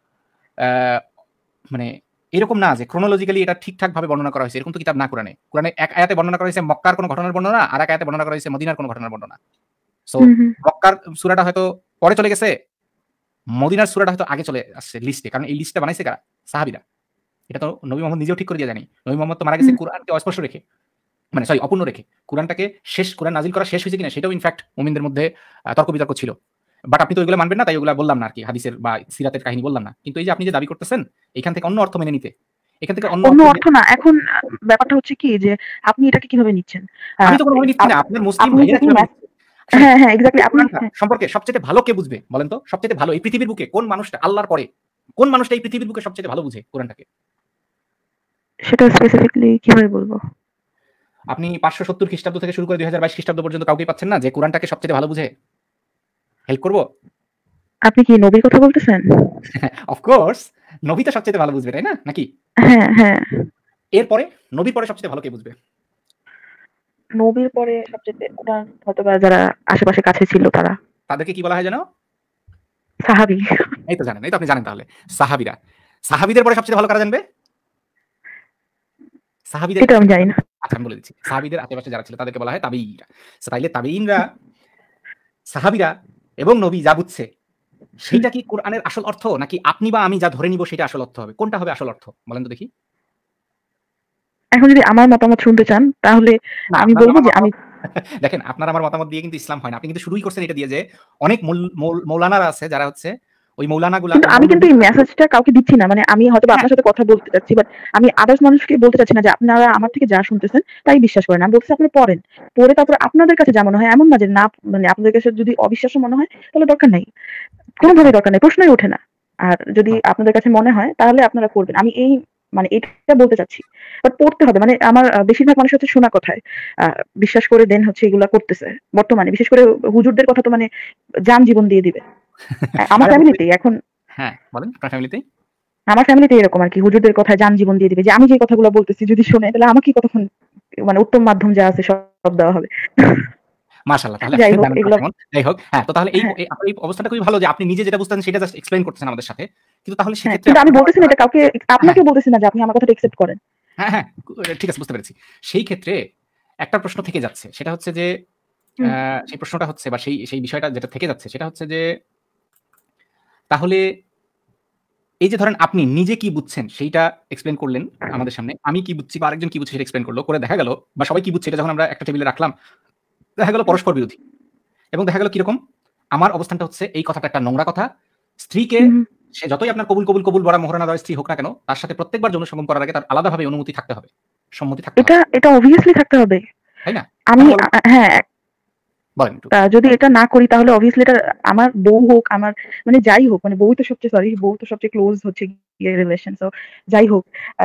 মানে এরকম না যে ক্রোনোলজিক্যালি এটা ঠিকঠাক ভাবে বর্ণনা করা হয়েছে, এরকম তো কিতাব না। কোরআনে এক আয়াতে বর্ণনা করা হয়েছে মক্কার কোনো ঘটনার বর্ণনা, আর এক আয়াতে বর্ণনা করা হয়েছে মদিনার কোনো ঘটনার বর্ণনা। সো মক্কার সূরাটা হয়তো পরে চলে গেছে, মদিনার সূরাটা হয়তো আগে চলে আসছে লিস্টে, কারণ এই লিস্টটা বানাইছে কারা? সাহাবীরা। এটা তো নবী মুহাম্মদ নিজেও ঠিক করে দিয়ে জানি। নবী মুহাম্মদ তো মারা গেছে কোরআনকে অস্পষ্ট রেখে, মানে সরি অপূর্ণ রেখে। কোরআনটাকে কোরআন নাজিল করা শেষ হয়েছে কিনা সেটাও ইনফ্যাক্ট মুমিনদের মধ্যে তর্ক বিতর্ক ছিল। বাট আপনি তো ওইগুলো মানবেন না, তাই ওগুলো বললাম না আর কি, হাদিসের বা সিরাতের কাহিনী বললাম না। কিন্তু এই যে আপনি যে দাবি করতেছেন এখান থেকে অন্য অর্থ মেনে নিতে, এখান থেকে অন্য অর্থ না। এখন ব্যাপারটা হচ্ছে কি যে আপনি এটাকে কিভাবে নিচ্ছেন। আমি তো কোনোভাবে নিচ্ছি না, আপনার মুসলিম ভাইরা কিভাবে নিচ্ছে? হ্যাঁ হ্যাঁ এক্স্যাক্টলি। আপনি সম্পর্কে সবচেয়ে ভালো কে বুঝবে বলেন তো? সবচেয়ে ভালো এই পৃথিবীর বুকে কোন মানুষটা, আল্লাহর পরে কোন মানুষটা এই পৃথিবীর বুকে সবচেয়ে ভালো বুঝে কোরআনটাকে? সেটা স্পেসিফিকলি কিভাবে বলবো? আপনি 570 খ্রিস্টাব্দ থেকে শুরু করে 2022 খ্রিস্টাব্দ পর্যন্ত কাউকে পাচ্ছেন না যে কোরআনটাকে সবচেয়ে ভালো বুঝে? হেল্প করবো? আপনি কি নবীর কথা বলতেছেন? অফকোর্স, নবী তো সবচেয়ে ভালো বুঝবে, তাই না? নাকি? হ্যাঁ হ্যাঁ। এরপরে নবীর পরে সবচেয়ে ভালো কে বুঝবে? নবীর পরে সবচেয়ে কোরআন হয়তোবা যারা আশেপাশে কাছে ছিল তারা। তাদেরকে কি বলা হয় জানো? সাহাবী। এই তো জানেন, এই তো আপনি জানেন। তাহলে সাহাবীরা, সাহাবীদের পরে সবচেয়ে ভালো কারা জানবে? সাহাবীদের, এটা আমি জানি না। আচ্ছা আমি বলে দিচ্ছি, সাহাবীদের আশেপাশে যারা ছিল তাদেরকে বলা হয় তাবেঈরা। তাইলে তাবেঈনরা, সাহাবীরা এবং নবী যা বুঝছে সেটা কি কোরআনের আসল অর্থ, নাকি আপনি বা আমি যা ধরে নিব সেটা আসল অর্থ হবে? কোনটা হবে আসল অর্থ বলেন তো দেখি? এখন যদি আমার মতামত শুনতে চান তাহলে আমি বলবো যে আমি দেখেন, আপনার আমার মতামত দিয়ে কিন্তু ইসলাম হয় না। আপনি কিন্তু শুরুই করছেন এটা দিয়ে যে অনেক মৌলানারা আছে যারা হচ্ছে ওই মৌলানাগুলা কিন্তু আমি কিন্তু এই মেসেজটা কাউকে দিচ্ছি না, মানে আমি হয়তো আপনার সাথে কথা বলতে চাচ্ছি, বাট আমি আদার্স মানুষকে বলতে চাচ্ছি না যে আপনারা আমার থেকে যা শুনতেছেন তাই বিশ্বাস করেন। আমি বলছি আপনি পড়েন, পড়ে তারপর আপনাদের কাছে যা মনে হয়, এমন না যে না, মানে আপনাদের কাছে যদি অবিশ্বাস্য মনে হয় তাহলে দরকার নাই, কোনোভাবেই দরকার নেই, প্রশ্নই ওঠে না। আর যদি আপনাদের কাছে মনে হয় তাহলে আপনারা করবেন, আমি এই মানে এটা বলতে চাচ্ছি। বাট পড়তে হবে, মানে আমার বেশিরভাগ মানুষ হচ্ছে শোনা কথায় বিশ্বাস করে দেন হচ্ছে এগুলা করতেছে বর্তমানে, বিশেষ করে হুজুরদের কথা তো মানে যান জীবন দিয়ে দিবে আমার ফ্যামিলিতেই এখন। হ্যাঁ বলেন, আপনার ফ্যামিলিতে আমার ফ্যামিলিতে এরকম আর কি, হুজুরদের কথায় যান জীবন দিয়ে দিবে, যে আমি যে কথাগুলো বলতেছি যদি শুনে তাহলে আমাকে কতক্ষণ মানে উত্তম মাধ্যম যা আছে সব দেওয়া হবে। মাশাআল্লাহ, তাহলে যাই হোক এগুলো যাই হোক, হ্যাঁ, তো তাহলে হ্যাঁ আপনার এই অবস্থাটা খুবই ভালো যে আপনি নিজে যেটা বুঝতেছেন সেটা জাস্ট এক্সপ্লেইন করতেছেন আমাদের সাথে। কিন্তু তাহলে হ্যাঁ, সেক্ষেত্রে কিন্তু আমি বলতেছি না এটা কাউকে, আপনাকেও বলতেছি না যে আপনি আমার কথাটা একসেপ্ট করেন। হ্যাঁ হ্যাঁ ঠিক আছে, বুঝতে পেরেছি। সেই ক্ষেত্রে একটা প্রশ্ন থেকে যাচ্ছে, সেটা হচ্ছে যে সেই প্রশ্নটা হচ্ছে বা সেই বিষয়টা যেটা থেকে যাচ্ছে সেটা হচ্ছে যে তাহলে এই যে ধরেন আপনি নিজে কি বুঝছেন সেইটা এক্সপ্লেন করলেন আমাদের সামনে, আমি কি বুঝছি বা আরেকজন কি বুঝছে সেটা এক্সপ্লেন করলো, করে দেখা গেল বা সবাই কি বুঝছে এটা যখন আমরা একটা টেবিলে রাখলাম, দেখা গেল পরস্পর বিরোধী। এবং দেখা গেল কিরকম, আমার অবস্থানটা হচ্ছে এই কথাটা একটা নোংরা কথা, স্ত্রীকে সে যতই আপনার কবুল কবুল কবুল বড়া মোহরানা দেওয়া স্ত্রী হোক না কেন, তার সাথে প্রত্যেকবার যৌন সঙ্গম করার আগে তার আলাদাভাবে অনুমতি থাকতে হবে, সম্মতি থাকতে হবে, এটা অবভিয়াসলি থাকতে হবে, তাই না? আমি হ্যাঁ বলেন। যদি এটা না করি তাহলে অবভিয়াসলি এটা আমার বউ হোক, আমার মানে যাই হোক, মানে বউ তো সবচেয়ে ক্লোজ হচ্ছে রিলেশন, সো যাই হোক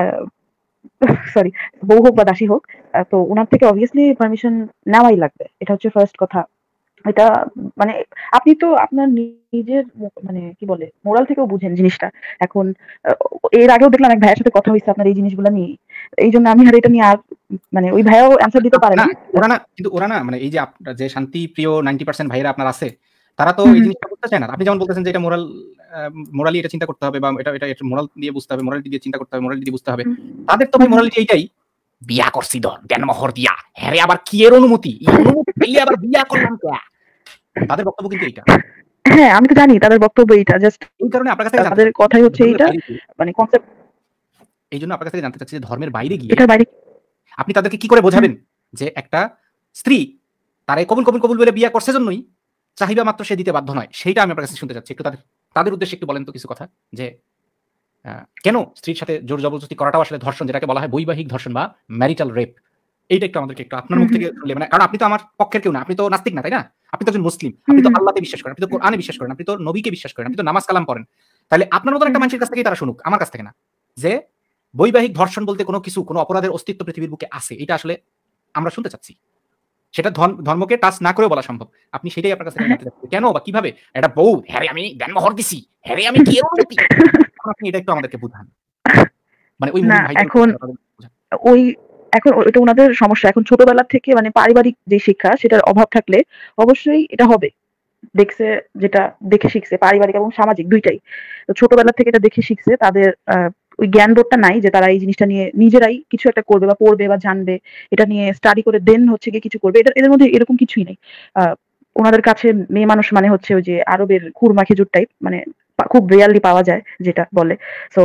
সরি বউ হোক বা দাসী হোক, তো ওনার থেকে অবভিয়াসলি পারমিশন নেওয়াই লাগবে, এটা হচ্ছে ফার্স্ট কথা। এটা মানে আপনি তো আপনার নিজের মানে কি বলে মোরাল থেকেও বুঝেন জিনিসটা। এখন এর আগেও দেখলাম এক ভাইয়ের সাথে কথা হয়েছে আপনার এই জিনিসগুলো নিয়ে, এই জন্য আমি আর এটা নিয়ে আর মানে ওই ভাইয়াও অ্যান্সার দিতে পারে না। কিন্তু ওরা না মানে এই যে আপনার যে শান্তি প্রিয় 90% ভাইরা আপনার আছে, তারা তো এই জিনিসটা বুঝতে চায় না। আপনি যেমন বলতেছেন যে এটা মোরালি এটা চিন্তা করতে হবে বা এটা মোরাল দিয়ে বুঝতে হবে, মোরালিটি দিয়ে চিন্তা করতে হবে, মোরালিটি দিয়ে বুঝতে হবে। তাদের তো মোরালিটি এইটাই, বিয়া করছি ধর দেনমোহর দিয়া, হ্যাঁ আবার কি এর অনুমতি পেলে আবার বিয়া করলাম কে, তাদের বক্তব্য কিন্তু এইটা। হ্যাঁ আমি তো জানি তাদের বক্তব্য এইটা, জাস্ট এই কারণে আপনার কাছে তাদের কথাই হচ্ছে এইটা, মানে কনসেপ্ট। এই জন্য আপনার কাছে জানতে চাচ্ছি যে ধর্মের বাইরে গিয়ে এটার বাইরে আপনি তাদেরকে কি করে বোঝাবেন যে একটা স্ত্রী তার এই কবুল কবুল কবুল বলে বিয়া করছে জন্যই চাহিদা মাত্র সে দিতে বাধ্য নয়, সেইটা আমি আপনার কাছে শুনতে চাচ্ছি। একটু তাদের উদ্দেশ্যে একটু বলেন তো কিছু কথা, যে কেন স্ত্রীর সাথে জোর জবরদস্তি করাটাও আসলে ধর্ষণ, যেটাকে বলা হয় বৈবাহিক ধর্ষণ বা ম্যারিটাল রেপ। এইটা একটু আমাদেরকে একটু আপনার মুখ থেকে শুনলে, মানে কারণ আপনি তো আমার পক্ষের কেউ না, আপনি তো নাস্তিক না, তাই না? আপনি তো একজন মুসলিম, আপনি তো আল্লাহতে বিশ্বাস করেন, আপনি তো কোরআনে বিশ্বাস করেন, আপনি তো নবীকে বিশ্বাস করেন, আপনি তো নামাজ কালাম পড়েন। তাহলে আপনার মতন একটা মানুষের কাছ থেকেই তারা শুনুক, আমার কাছ থেকে না, যে বৈবাহিক ধর্ষণ বলতে কোনো অপরাধের অস্তিত্ব পৃথিবীর বুকে আছে, এটা আসলে আমরা শুনতে চাচ্ছি। সেটা ধর্মকে টাচ না করেও বলা সম্ভব। আপনি সেটাই আপনার কাছে জানতে চাচ্ছেন, কেন বা কিভাবে একটা বউ হ্যাঁ আমি দেনমোহর দিছি, হ্যাঁ আমি কি অনুমতি, আপনি এটা একটু আমাদেরকে বুঝান, মানে ওই না এখন ওই এখন এটা ওনাদের সমস্যা। এখন ছোটবেলা থেকে মানে পারিবারিক যে শিক্ষা সেটার অভাব থাকলে অবশ্যই এটা হবে, দেখছে যেটা দেখে শিখছে, পারিবারিক এবং সামাজিক দুইটাই। তো ছোটবেলা থেকে এটা দেখে শিখছে, তাদের ওই জ্ঞান বোধটা নাই যে তারা এই জিনিসটা নিয়ে নিজেরাই কিছু একটা করবে বা পড়বে বা জানবে, এটা নিয়ে স্টাডি করে দেন হচ্ছে গিয়ে কিছু করবে, এদের মধ্যে এরকম কিছুই নেই। ওনাদের কাছে মেয়ে মানুষ মানে হচ্ছে ওই যে আরবের খুরমা খেজুর টাইপ, মানে খুব রিয়ালি পাওয়া যায় যেটা বলে। সো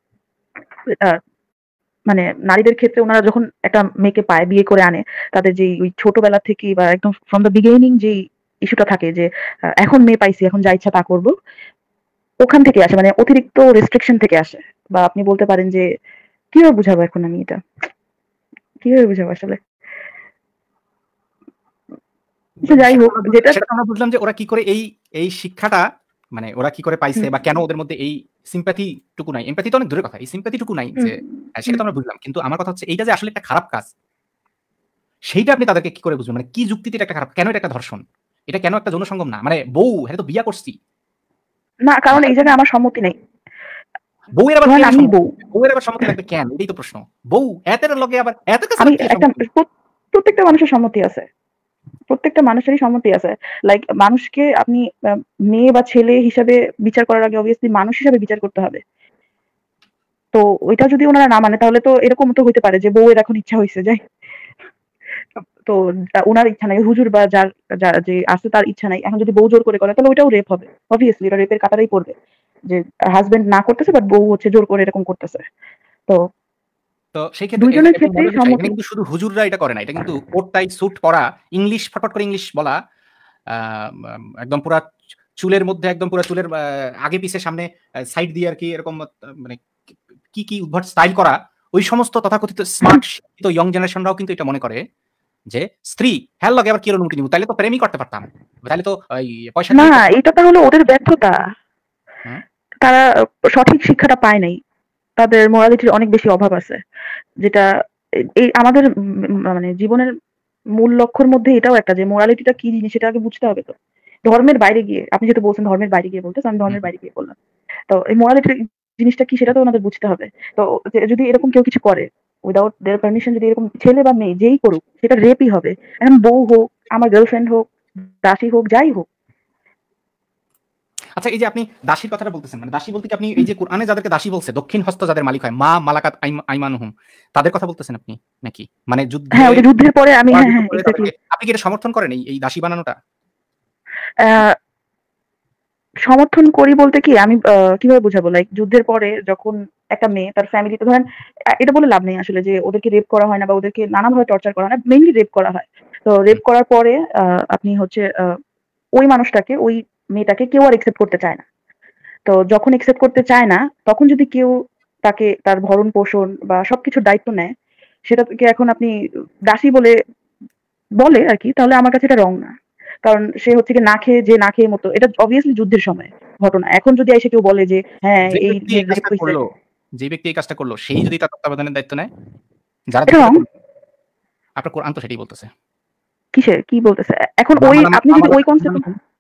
মানে নারীদের ক্ষেত্রে ওনারা যখন একটা মেয়েকে পায়, বিয়ে করে আনে, তাদের যে ওই ছোটবেলা থেকে বা একদম ফ্রম দ্য বিগিনিং যে ইস্যুটা থাকে যে এখন মেয়ে পাইছি এখন যা ইচ্ছা তা করবো, ওখান থেকে আসে, মানে অতিরিক্ত রেস্ট্রিকশন থেকে আসে। বা আপনি বলতে পারেন যে কিভাবে বুঝাবো এখন আমি এটা, কিভাবে বুঝাবো আসলে, যাই হোক যেটা আমরা বুঝলাম যে ওরা কি করে এই শিক্ষাটা মানে ওরা কি করে পাইছে বা কেন ওদের মধ্যে এই সিম্প্যাথি টুকু নাই, এমপ্যাথি তো অনেক দূরের কথা, এই সিম্প্যাথি টুকু নাই, যে সেটা তো আমরা বুঝলাম। কিন্তু আমার কথা হচ্ছে এইটা যে আসলে একটা খারাপ কাজ, সেইটা আপনি তাদেরকে কি করে বুঝবেন, মানে কি যুক্তিতে এটা একটা খারাপ, কেন এটা একটা ধর্ষণ, এটা কেন একটা যৌন সঙ্গম না, মানে বউ হ্যাঁ তো বিয়া করছি না, কারণ এই জায়গায় আমার সম্মতি নেই, বউয়ের আবার আমি বউ, বউয়ের আবার সম্মতি লাগবে কেন, এটাই তো প্রশ্ন। বউ এতের লগে আবার এত কাছে আমি একটা প্রত্যেকটা মানুষের সম্মতি আছে, প্রত্যেকটা মানুষেরই সম্মতি আছে। লাইক মানুষকে আপনি মেয়ে বা ছেলে হিসাবে বিচার করার আগে অবভিয়াসলি মানুষ হিসাবে বিচার করতে হবে। তো ওইটা যদি ওনারা না মানে তাহলে তো এরকম তো হইতে পারে যে বউয়ের এখন ইচ্ছা হয়েছে যাই, তো ওনার ইচ্ছা নাই, হুজুর বা যার যে আছে তার ইচ্ছা নাই, এখন যদি বউ জোর করে তাহলে ওইটাও রেপ হবে, অবভিয়াসলি এটা রেপের কাতারেই পড়বে, যে হাজবেন্ড না করতেছে বাট বউ হচ্ছে জোর করে এরকম করতেছে। তো সেই ক্ষেত্রে কিন্তু শুধু হুজুররা এটা করে না, এটা কিন্তু কোট টাই স্যুট পরা, ইংলিশ ফটফট করে ইংলিশ বলা, একদম পুরা চুলের মধ্যে একদম পুরো চুলের আগে পিছে সামনে সাইড দিয়ে আর কি এরকম মানে কি কি উদ্ভট স্টাইল করা, ওই সমস্ত তথাকথিত স্মার্ট শিক্ষিত ইয়ং জেনারেশনরাও কিন্তু এটা মনে করে যে স্ত্রী হ্যাঁ লাগে আবার কি লুমটি নিব, তাইলে তো প্রেমই করতে পারতাম, তাহলে তো পয়সা না, এটা তো হলো ওদের ব্যর্থতা। তারা সঠিক শিক্ষাটা পায় নাই, তাদের মোরালিটির অনেক বেশি অভাব আছে, যেটা এই আমাদের মানে জীবনের মূল লক্ষ্যের মধ্যে এটাও একটা, যে মোরালিটিটা কি জিনিস সেটা আগে বুঝতে হবে। তো ধর্মের বাইরে গিয়ে, আপনি যেহেতু বলছেন ধর্মের বাইরে গিয়ে বলতে, আমি ধর্মের বাইরে গিয়ে বললাম, তো এই মোরালিটির জিনিসটা কি সেটা তো ওনাদের বুঝতে হবে। তো যদি এরকম কেউ কিছু করে উইদাউট দেয়ার পারমিশন, যদি এরকম ছেলে বা মেয়ে যেই করুক, সেটা রেপই হবে। এখন বউ হোক, আমার গার্লফ্রেন্ড হোক, দাসী হোক, যাই হোক। আচ্ছা, এই যে আপনি দাসীর কথাটা বলতেছেন, মানে দাসী বলতে কি আপনি এই যে কোরআনে যাদেরকে দাসী বলছে, দক্ষিণ হস্ত যাদের মালিক হয়, মা মালাকাত আইমানুহুম, তাদের কথা বলতেছেন আপনি নাকি? মানে যুদ্ধে, হ্যাঁ, ওই যে যুদ্ধের পরে আমি, হ্যাঁ হ্যাঁ এক্স্যাক্টলি। আপনি কি এটা সমর্থন করেন এই দাসী বানানোটা? সমর্থন করি বলতে কি, আমি কিভাবে বোঝাবো, লাইক যুদ্ধের পরে যখন একটা মেয়ে তার ফ্যামিলিতে, ধরেন এটা বলে লাভ নেই আসলে যে ওদেরকে রেপ করা হয় না বা ওদেরকে নানাভাবে টর্চার করা হয় না, মেইনলি রেপ করা হয়। তো রেপ করার পরে আপনি হচ্ছে ওই মানুষটাকে, ওই মেয়েটাকে কেউ আর একসেপ্ট করতে চায় না। তো যখন একসেপ্ট করতে চায় না, তখন যদি কেউ তাকে তার ভরণ পোষণ বা সবকিছুর দায়িত্ব নেয়, সেটাকে এখন আপনি দাসী বলে আর কি, তাহলে আমার কাছে এটা রং না। কারণ সে হচ্ছে কি না খেয়ে মতো, এটা অবভিয়াসলি যুদ্ধের সময় ঘটনা। এখন যদি এসে কেউ বলে যে হ্যাঁ যে এই ব্যক্তি এই কাজটা করলো সেই যদি তার তত্ত্বাবধানের দায়িত্ব নেয়, যারা আপনার কোরআন তো সেটাই বলতেছে। কিসের কি বলতেছে এখন? ওই আপনি যদি ওই কনসেপ্ট,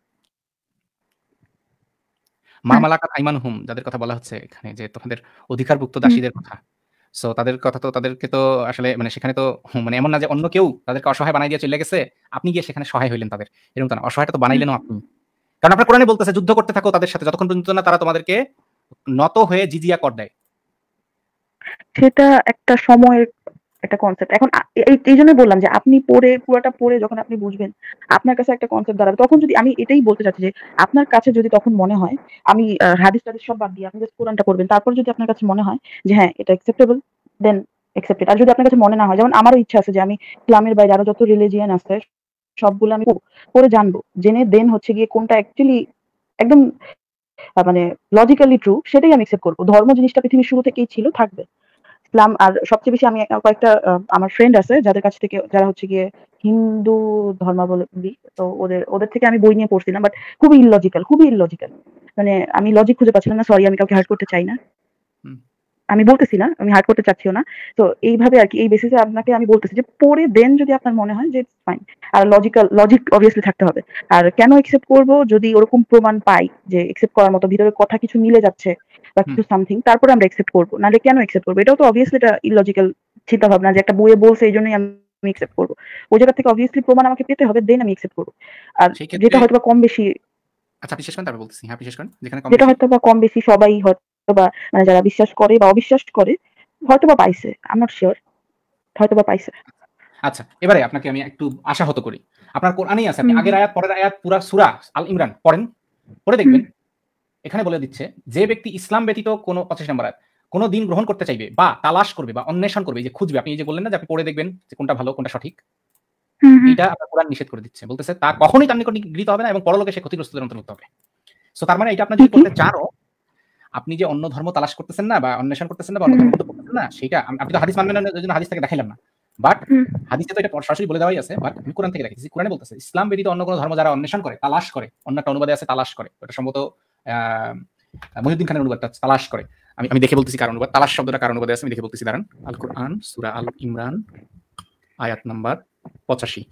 মা মালাকাত আইমানুহুম যাদের কথা বলা হচ্ছে এখানে, যে তোমাদের অধিকারভুক্ত দাসীদের কথা, সো তাদের কথা তো, তাদেরকে তো আসলে মানে সেখানে তো মানে এমন না যে অন্য কেউ তাদেরকে অসহায় বানাই দিয়ে চলে গেছে, আপনি গিয়ে সেখানে সহায় হইলেন তাদের, এরকম তো না। অসহায়টা তো বানাইলেন আপনি, কারণ আপনার কোরআনে বলতেছে যুদ্ধ করতে থাকো তাদের সাথে যতক্ষণ পর্যন্ত না তারা তোমাদেরকে নত হয়ে জিজিয়া কর দেয়। সেটা একটা সময়ের একটা কনসেপ্ট। এখন এই জন্য বললাম যে আপনি পুরোটা পড়ে যখন আপনি বুঝবেন, আপনার কাছে একটা কনসেপ্ট দাঁড়াবে, তখন যদি, আমি এটাই বলতে চাচ্ছি যে আপনার কাছে যদি তখন মনে হয়, আমি হাদিস টাদিস সব বাদ দিয়ে আপনি জাস্ট কোরআনটা পড়বেন, তারপর যদি আপনার কাছে মনে হয় যে হ্যাঁ এটা অ্যাকসেপ্টেবল, দেন অ্যাকসেপ্টেড। আর যদি আপনার কাছে মনে না হয়, যেমন আমারও ইচ্ছা আছে যে আমি ইসলামের বাইরে আরো যত রিলিজিয়ান আছে সবগুলো আমি পড়ে জানবো, জেনে দেন হচ্ছে গিয়ে কোনটা অ্যাকচুয়ালি একদম মানে লজিক্যালি ট্রু, সেটাই আমি অ্যাকসেপ্ট করবো। ধর্ম জিনিসটা পৃথিবীর শুরু থেকেই ছিল, থাকবে। ইসলাম, আর সবচেয়ে বেশি আমি কয়েকটা আমার ফ্রেন্ড আছে যাদের কাছ থেকে, যারা হচ্ছে গিয়ে হিন্দু ধর্মাবলম্বী, তো ওদের থেকে আমি বই নিয়ে পড়ছিলাম, বাট খুবই ইললজিক্যাল। মানে আমি লজিক খুঁজে পাচ্ছিলাম না। সরি, আমি কাউকে হার্ট করতে চাই না, আমি বলতেছি না আমি হার্ট করতে চাচ্ছিও না। তো এইভাবে আর কি, এই বেসিসে আপনাকে আমি বলতেছি যে পড়ে দেন যদি আপনার মনে হয় যে ফাইন। আর লজিক অবভিয়াসলি থাকতে হবে। আর কেন একসেপ্ট করব, যদি ওরকম প্রমাণ পাই যে একসেপ্ট করার মতো ভিতরে কথা কিছু মিলে যাচ্ছে বা কিছু সামথিং, তারপরে আমরা একসেপ্ট করবো। নাহলে কেন একসেপ্ট করবো? এটাও তো অবভিয়াসলি এটা ইললজিক্যাল চিন্তা ভাবনা যে একটা বইয়ে বলছে এই জন্যই আমি একসেপ্ট করবো। ওই জায়গা থেকে অবভিয়াসলি প্রমাণ আমাকে পেতে হবে, দেন আমি একসেপ্ট করবো। আর যেটা হয়তো কম বেশি, আচ্ছা বিশেষ করে তারপর বলতেছি, হ্যাঁ বিশেষ করে যেটা হয়তো বা কম বেশি সবাই হয়তো বা, মানে যারা বিশ্বাস করে বা অবিশ্বাস করে, হয়তো বা পাইছে, আই এম নট শিওর, হয়তো বা পাইছে। আচ্ছা, এবারে আপনাকে আমি একটু আশাহত করি। আপনার কোরআনেই আছে, আপনি আগের আয়াত পরের আয়াত পুরা সূরা আল ইমরান পড়েন, পড়ে দেখবেন এখানে বলে দিচ্ছে যে ব্যক্তি ইসলাম ব্যতীত কোনো 25 নম্বর আয়াত কোনো দিন গ্রহণ করতে চাইবে বা তালাশ করবে বা অন্বেষণ করবে, যে খুঁজবে, আপনি এই যে বললেন না যে আপনি পড়ে দেখবেন যে কোনটা ভালো কোনটা সঠিক, এটা আপনার কোরআন নিষেধ করে দিচ্ছে, বলতেছে তা কখনোই তার নিকট গৃহীত হবে না এবং পরলোকে সে ক্ষতিগ্রস্তদের অন্তর্ভুক্ত হবে। সো তার মানে এটা আপনার যদি করতে চাও, আপনি যে অন্য ধর্ম তালাশ করতেছেন না বা অন্বেষণ করতেছেন না বা অন্য ধর্ম করতেছেন না, সেটা আপনি তো হাদিস মানবেন না, এই জন্য হাদিস থেকে দেখাইলাম না, বাট হাদিসে তো এটা সরাসরি বলে দেওয়াই আছে। বাট আমি কোরআন থেকে দেখেছি, কোরআনে বলতেছে ইসলাম ব্যতীত অন্য কোনো ধর্ম যারা অন্বেষণ করে, তালাশ করে, অন্য একটা অনুবাদে আছে তালাশ করে, এটা সম্ভবত মহিউদ্দিন খানের অনুবাদটা তালাশ করে, আমি দেখে বলতেছি কার অনুবাদ, তালাশ শব্দটা কার অনুবাদে আছে আমি দেখে বলতেছি, দাঁড়ান। আল কোরআন সূরা আল ইমরান আয়াত নাম্বার 85।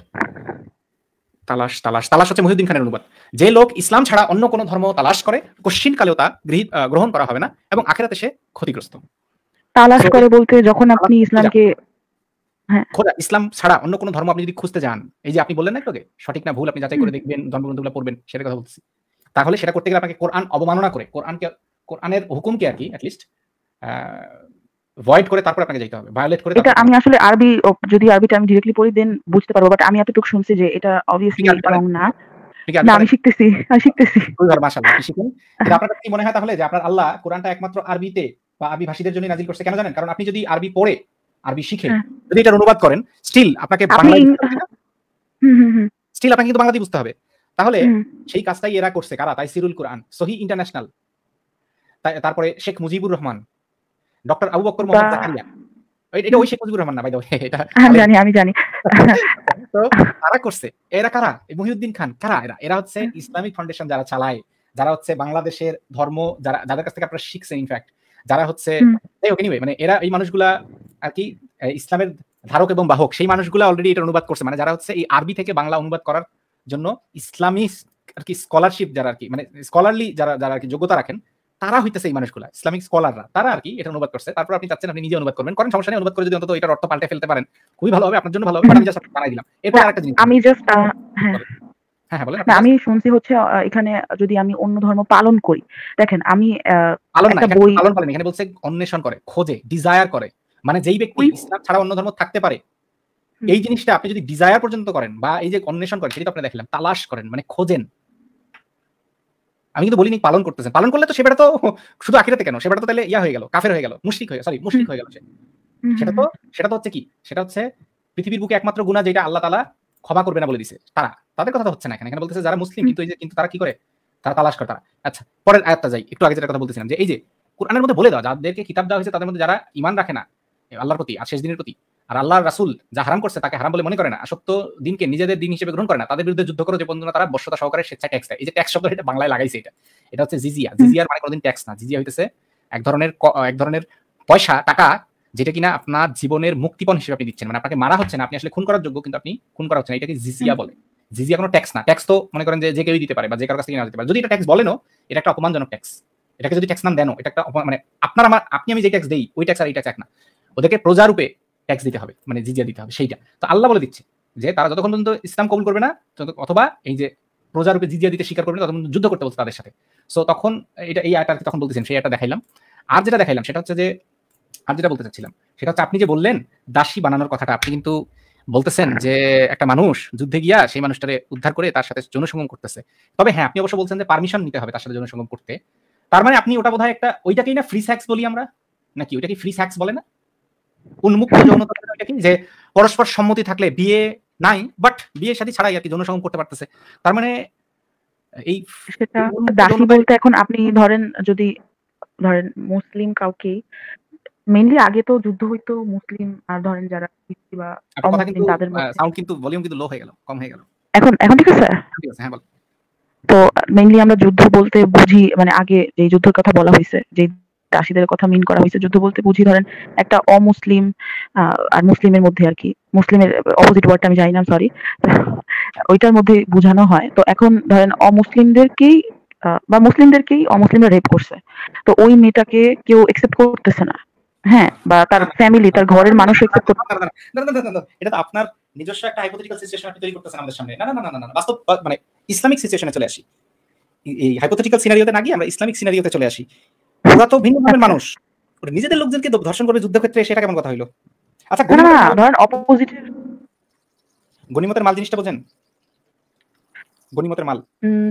তালাশ হচ্ছে মহিউদ্দিন খানের অনুবাদ। যে লোক ইসলাম ছাড়া অন্য কোনো ধর্ম তালাশ করে, কশ্চিন কালেও তা গ্রহণ করা হবে না এবং আখিরাতে সে ক্ষতিগ্রস্ত। তালাশ করে বলতে যখন আপনি ইসলামকে, হ্যাঁ খোদা ইসলাম ছাড়া অন্য কোনো ধর্ম আপনি যদি খুঁজতে যান, এই যে আপনি বললেন না একটু আগে, সঠিক না ভুল আপনি যাচাই করে দেখবেন, ধর্মগ্রন্থগুলো পড়বেন, সেটার কথা বলতেছি। তাহলে সেটা করতে গেলে আপনাকে কোরআন অবমাননা করে, কোরআনের হুকুমকে আর কি অ্যাটলিস্ট ভয়েড করে তারপর আপনাকে যেতে হবে, ভায়োলেট করে। এটা আমি আসলে আরবি, যদি আরবিটা আমি ডিরেক্টলি পড়ি দেন বুঝতে পারবো, বাট আমি এতটুকু শুনছি যে এটা অবভিয়াসলি রং না। না, আমি শিখতেছি। মাশাআল্লাহ, কি শিখেন। এটা আপনার কাছে কি মনে হয় তাহলে যে আপনার আল্লাহ কোরআনটা একমাত্র আরবিতে বা আরবি ভাষীদের জন্য নাজিল করছে? কেন জানেন? কারণ আপনি যদি আরবি পড়ে, আরবি শিখে যদি এটার অনুবাদ করেন, স্টিল আপনাকে বাংলায় স্টিল আপনাকে কিন্তু বাংলাতেই বুঝতে হবে। তাহলে হুম। সেই কাজটাই এরা করছে কারা? তাইসিরুল কোরআন, সহি ইন্টারন্যাশনাল, তারপরে শেখ মুজিবুর রহমান, ডক্টর আবু বকর মোহাম্মদ বা জাকারিয়া। এটা ওই শেখ মুজিবুর রহমান না, বাই দ্য ওয়ে, এটা আমি জানি তো তারা করছে। এরা কারা? মহিউদ্দিন খান কারা? এরা হচ্ছে ইসলামিক ফাউন্ডেশন যারা চালায়, যারা হচ্ছে বাংলাদেশের ধর্ম, যাদের কাছ থেকে আপনারা শিখছেন ইনফ্যাক্ট, যারা হচ্ছে এনিওয়ে, মানে এরা এই মানুষগুলা আর কি ইসলামের ধারক এবং বাহক, সেই মানুষগুলা অলরেডি এটা অনুবাদ করছে, মানে যারা হচ্ছে এই আরবি থেকে বাংলা অনুবাদ করার জন্য ইসলামী আর কি স্কলারশিপ যারা আর কি, মানে স্কলারলি যারা যারা আর কি যোগ্যতা রাখেন, তারা হইতেছে এই মানুষগুলা, ইসলামিক স্কলাররা, তারা আর কি এটা অনুবাদ করছে। তারপর আপনি চাচ্ছেন আপনি নিজে অনুবাদ করবেন, করেন, সমস্যা নেই, অনুবাদ করে যদি অন্তত এটার অর্থ পাল্টে ফেলতে পারেন খুবই ভালো হবে, আপনার জন্য ভালো হবে। আমি জাস্ট বানাই দিলাম। এরপর আরেকটা জিনিস আমি জাস্ট হ্যাঁ হ্যাঁ বলেন। আমি শুনছি হচ্ছে এখানে যদি আমি অন্য ধর্ম পালন করি, দেখেন আমি পালন না, একটা বই পালন করেন, এখানে বলছে অন্বেষণ করে, খোঁজে, ডিজায়ার করে, মানে যেই ব্যক্তি ইসলাম ছাড়া অন্য ধর্ম থাকতে পারে, এই জিনিসটা আপনি যদি ডিজায়ার পর্যন্ত করেন, বা এই যে অন্বেষণ করেন, সেটা আপনি দেখলাম তালাশ করেন, মানে খোঁজেন। আমি কিন্তু বলিনি পালন করতেছেন, পালন করলে তো সেটা তো শুধু আখিরাতে কেন, সেটা তো তাহলে ইয়া হয়ে গেল, কাফের হয়ে গেল, মুশরিক হয়ে গেল সে। সেটা তো হচ্ছে কি, সেটা হচ্ছে পৃথিবীর বুকে একমাত্র গুনাহ যেটা আল্লাহ তাআলা ক্ষমা করবে না বলে দিয়েছে, তাদের কথা তো হচ্ছে না এখানে। এখানে বলতেছে যারা মুসলিম কিন্তু এই যে কিন্তু তারা কি করে, তারা তালাশ করে তারা। আচ্ছা, পরের আয়াতটা যাই, একটু আগে যেটা কথা বলতেছিলাম, যে এই যে কোরআনের মধ্যে বলে দাও যাদেরকে কিতাব দেওয়া হয়েছে তাদের মধ্যে যারা ঈমান রাখে না আল্লাহর প্রতি আর শেষ দিনের প্রতি, আর আল্লাহর রাসূল যা হারাম করছে তাকে হারাম বলে মনে করে না, আসক্ত দিনকে নিজেদের দিন হিসেবে গ্রহণ করে না, তাদের বিরুদ্ধে যুদ্ধ করো যে পর্যন্ত তারা বশ্যতা সহকারে স্বেচ্ছায় ট্যাক্স দেয়। এই যে ট্যাক্স শব্দ, এটা বাংলায় লাগাইছে, এটা হচ্ছে জিজিয়া। জিজিয়ার মানে কোনোদিন ট্যাক্স না, জিজিয়া হইতেছে এক ধরনের পয়সা, টাকা, যেটা কিনা আপনার জীবনের মুক্তিপণ হিসেবে আপনি দিচ্ছেন, মানে আপনাকে মারা হচ্ছে না, আপনি আসলে খুন করার যোগ্য কিন্তু আপনি খুন করা হচ্ছে না, এটাকে জিজিয়া বলে। জিজিয়া কোনো ট্যাক্স না। ট্যাক্স তো মনে করেন যে কেউই দিতে পারে বা যে কারো কাছ থেকে নেওয়া যেতে পারে। যদি এটা ট্যাক্স বলেনও, এটা একটা অপমানজনক ট্যাক্স। এটাকে যদি ট্যাক্স নাম দেনও, এটা একটা মানে আপনি আমি যে ট্যাক্স দেই, ওই ট্যাক্স আর এই ট্যাক্স এক না। ওদেরকে প্রজারূপে ট্যাক্স দিতে হবে, মানে জিজিয়া দিতে হবে, সেইটা তো আল্লাহ বলে দিচ্ছে যে তারা যতক্ষণ পর্যন্ত ইসলাম কবুল করবে না, অথবা এই যে প্রজারূপে জিজিয়া দিতে স্বীকার করবে না, ততক্ষণ যুদ্ধ করতে বলছে তাদের সাথে। সো তখন এটা এই আয়াতটা তখন বলতেছেন, সেই আয়াতটা দেখাইলাম। আর যেটা দেখাইলাম সেটা হচ্ছে যে, আর যেটা বলতে চাচ্ছিলাম সেটা হচ্ছে, আপনি যে বললেন দাসী বানানোর কথাটা, আপনি কিন্তু বলতেছেন যে একটা মানুষ যুদ্ধে গিয়া সেই মানুষটারে উদ্ধার করে তার সাথে যৌনসঙ্গম করতেছে। তবে হ্যাঁ, আপনি অবশ্য বলছেন যে পারমিশন নিতে হবে তার সাথে যৌনসঙ্গম করতে। তার মানে আপনি ওটা বোধহয় একটা, ওইটাকেই না ফ্রি সেক্স বলি আমরা, নাকি ওইটা কি ফ্রি সেক্স বলে না, উন্মুক্ত যৌনতা, ওইটা কি যে পরস্পর সম্মতি থাকলে বিয়ে নাই, বাট বিয়ের সাথে ছাড়াই আর কি যৌনসঙ্গম করতে পারতেছে। তার মানে এই সেটা দাসী বলতে এখন আপনি ধরেন যদি ধরেন মুসলিম কাউকে, মেইনলি আগে তো যুদ্ধ হইতো মুসলিম আর ধরেন যারা বা অমুসলিম তাদের মধ্যে। সাউন্ড কিন্তু ভলিউম কিন্তু লো হয়ে গেল, কম হয়ে গেল। এখন ঠিক আছে? ঠিক আছে, হ্যাঁ বল। তো মেইনলি আমরা যুদ্ধ বলতে বুঝি, মানে আগে যে যুদ্ধের কথা বলা হয়েছে, যে দাসীদের কথা মিন করা হয়েছে, যুদ্ধ বলতে বুঝি ধরেন একটা অমুসলিম আর মুসলিমের মধ্যে আর কি, মুসলিমের অপোজিট ওয়ার্ডটা আমি জানি না, সরি, ওইটার মধ্যে বোঝানো হয়। তো এখন ধরেন অমুসলিমদেরকেই বা মুসলিমদেরকেই অমুসলিমরা রেপ করছে, তো ওই মেয়েটাকে কেউ একসেপ্ট করতেছে না, হ্যাঁ, বা তার ফ্যামিলি, তার ঘরের মানুষ একসেপ্ট করতে। এটা তো আপনার নিজস্ব একটা হাইপোথেটিক্যাল সিচুয়েশন আপনি তৈরি করতেছেন আমাদের সামনে। না না না না না, বাস্তব মানে ইসলামিক সিচুয়েশনে চলে আসি। এই হাইপোথেটিক্যাল সিনারিওতে না গিয়ে আমরা ইসলামিক সিনারিওতে চলে আসি। ওরা তো ভিন্ন ধর্মের মানুষ, ওরা নিজেদের লোকজনকে ধর্ষণ করবে যুদ্ধক্ষেত্রে, সেটা কেমন কথা হইলো? আচ্ছা, ধরেন অপোজিট গনিমতের মাল জিনিসটা বোঝেন? গনিমতের মাল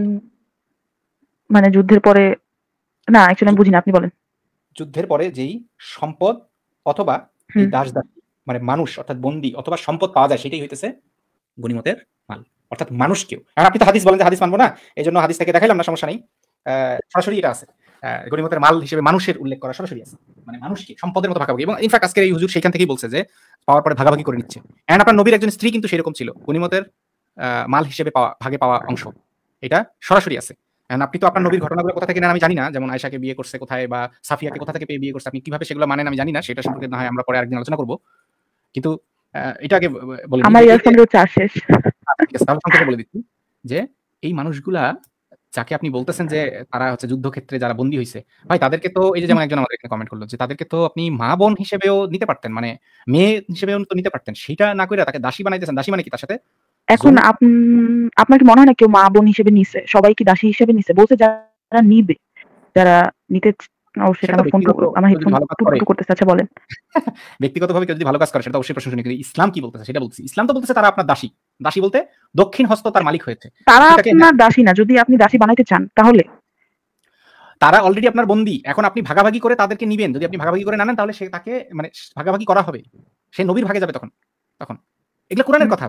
মানে যুদ্ধের পরে, না অ্যাকচুয়ালি আমি বুঝি না, আপনি বলেন। যুদ্ধের পরে যেই সম্পদ অথবা এই দাসদাসী মানে মানুষ অর্থাৎ বন্দী অথবা সম্পদ পাওয়া যায়, সেটাই হইতেছে গনিমতের মাল, অর্থাৎ মানুষকেও। আর আপনি তো হাদিস বলেন যে হাদিস মানবো না, এই জন্য হাদিস থেকে দেখাইলাম না, সমস্যা নেই, সরাসরি এটা আছে, গনিমতের মাল হিসেবে মানুষের উল্লেখ করা সরাসরি আছে, মানে মানুষকে সম্পদের মতো ভাগাভাগি। এবং ইনফ্যাক্ট আজকের এই হুজুর সেখান থেকেই বলছে যে পাওয়ার পরে ভাগাভাগি করে নিচ্ছে। এন্ড আপনার নবীর একজন স্ত্রী কিন্তু সেরকম ছিল, গনিমতের মাল হিসেবে পাওয়া, ভাগে পাওয়া অংশ, এটা সরাসরি আছে। আপনি তো আপনার নবীর ঘটনাগুলো কোথা থেকে নেন আমি জানি না, যেমন আয়েশাকে বিয়ে করছে কোথায় বা সাফিয়াকে কোথা থেকে পেয়ে বিয়ে করছে, আপনি কিভাবে সেগুলো মানেন আমি জানি না, সেটা সম্পর্কে না হয় আমরা পরে আরেকদিন আলোচনা করব। কিন্তু এটা আগে বলে আমার ইয়ারফোনের চার্জ শেষ। ঠিক আছে, তাহলে সংক্ষেপে বলে দিচ্ছি যে এই মানুষগুলা যাকে আপনি বলতেছেন যে তারা হচ্ছে যুদ্ধক্ষেত্রে যারা বন্দী হয়েছে, ভাই তাদেরকে তো এই যে যেমন একজন আমাদের এখানে কমেন্ট করলো যে তাদেরকে তো আপনি মা বোন হিসেবেও নিতে পারতেন, মানে মেয়ে হিসেবেও তো নিতে পারতেন, সেটা না করে তাকে দাসী বানাইতেছেন। দাসী মানে কি তার সাথে এখন আপনার কি মনে হয় না কেউ মা বোন হিসেবে নিছে? সবাই কি দাসী হিসেবে নিছে? বলছে যারা নিবে, যারা নিতে, সেটা আমার ফোন আমার হেডফোন টুকটুক করতেছে। আচ্ছা বলেন। ব্যক্তিগতভাবে কেউ যদি ভালো কাজ করে সেটা অবশ্যই প্রশংসনীয়, কিন্তু ইসলাম কি বলতেছে সেটা বলছি। ইসলাম তো বলতেছে তারা আপনার দাসী। দাসী বলতে দক্ষিণ হস্ত তার মালিক হয়েছে, তারা আপনার দাসী না। যদি আপনি দাসী বানাইতে চান তাহলে তারা অলরেডি আপনার বন্দী। এখন আপনি ভাগাভাগি করে তাদেরকে নিবেন, যদি আপনি ভাগাভাগি করে না নেন তাহলে সে তাকে মানে ভাগাভাগি করা হবে, সে নবীর ভাগে যাবে তখন। এগুলো কোরআনের কথা।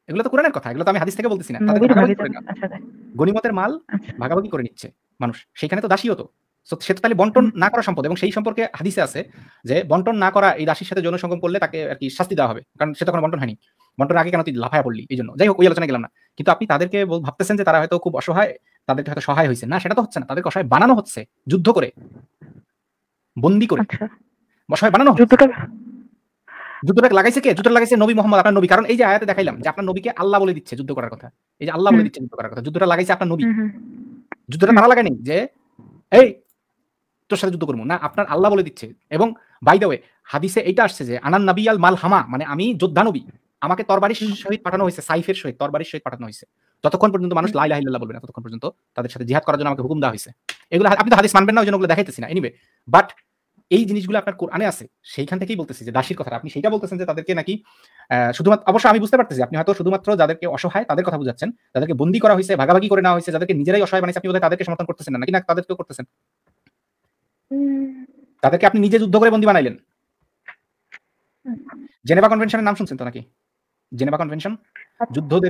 এগুলো তো কোরআনের কথা, এগুলো তো আমি হাদিস থেকে বলতেছি না। তাদের নবীর ভাগে ভাগাভাগি করে যাবে। না। আচ্ছা, গনিমতের মাল আচ্ছা। ভাগাভাগি করে নিচ্ছে মানুষ, সেখানে তো দাসী হতো। সে তো তাহলে বন্টন না করা সম্পদ, এবং সেই সম্পর্কে হাদিসে আছে যে বন্টন না করা এই দাসীর সাথে যৌন সঙ্গম করলে তাকে আর কি শাস্তি দেওয়া হবে, কারণ সে তখন বন্টন হয়নি। বন্টন আগে কেন তুই লাফায়া পড়লি, এই জন্য। যাই হোক, ওই আলোচনা গেলাম না। কিন্তু আপনি তাদেরকে ভাবতেছেন যে তারা হয়তো খুব অসহায়, তাদেরকে হয়তো সহায় হয়েছে না, সেটা তো হচ্ছে না। তাদেরকে অসহায় বানানো হচ্ছে, যুদ্ধ করে, বন্দি করে আচ্ছা, অসহায় বানানো হচ্ছে। যুদ্ধটা যুদ্ধটা লাগাইছে কে? যুদ্ধটা লাগাইছে নবী মোহাম্মদ, আপনার নবী। কারণ এই যে আয়াতে দেখাইলাম যে আপনার নবীকে আল্লাহ বলে দিচ্ছে যুদ্ধ করার কথা। এই যে আল্লাহ বলে দিচ্ছে যুদ্ধ করার কথা, যুদ্ধটা লাগাইছে আপনার নবী। যুদ্ধটা তারা লাগায়নি যে এই তোর সাথে যুদ্ধ করবো না, আপনার আল্লাহ বলে দিচ্ছে। এবং বাই দ্য ওয়ে, হাদিসে এইটা আসছে যে আনান নাবী আল মাল হামা, মানে আমি যোদ্ধা নবী, আমাকে তরবারির সহিত পাঠানো হয়েছে, সাইফের সহিত, তরবারির সহিত পাঠানো হয়েছে। যতক্ষণ পর্যন্ত মানুষ লা ইলাহা ইল্লাল্লাহ বলবে না, ততক্ষণ পর্যন্ত তাদের সাথে জিহাদ করার জন্য আমাকে হুকুম দেওয়া হয়েছে। এগুলো আপনি তো হাদিস মানবেন না, ওই জন্য ওগুলো দেখাইতেছি না। এনিওয়ে, বাট এই জিনিসগুলো আপনার কোরআনে আছে, সেইখান থেকেই বলতেছি যে দাসীর কথা। আপনি সেইটা বলতেছেন যে তাদেরকে নাকি শুধুমাত্র, অবশ্য আমি বুঝতে পারতেছি আপনি হয়তো শুধুমাত্র যাদেরকে অসহায় তাদের কথা বুঝাচ্ছেন, যাদেরকে বন্দী করা হয়েছে, ভাগাভাগি করে নেওয়া হয়েছে, যাদেরকে নিজেরাই অসহায় বানাইছে, আপনি বোধহয় তাদেরকে সমর্থন করতেছেন না, নাকি না তাদেরকেও করতেছেন? তাদেরকে আপনি নিজে যুদ্ধ করে বন্দী বানাইলেন। জেনেভা কনভেনশনের নাম শুনছেন তো নাকি? জেনেভা কনভেনশন, যুদ্ধদের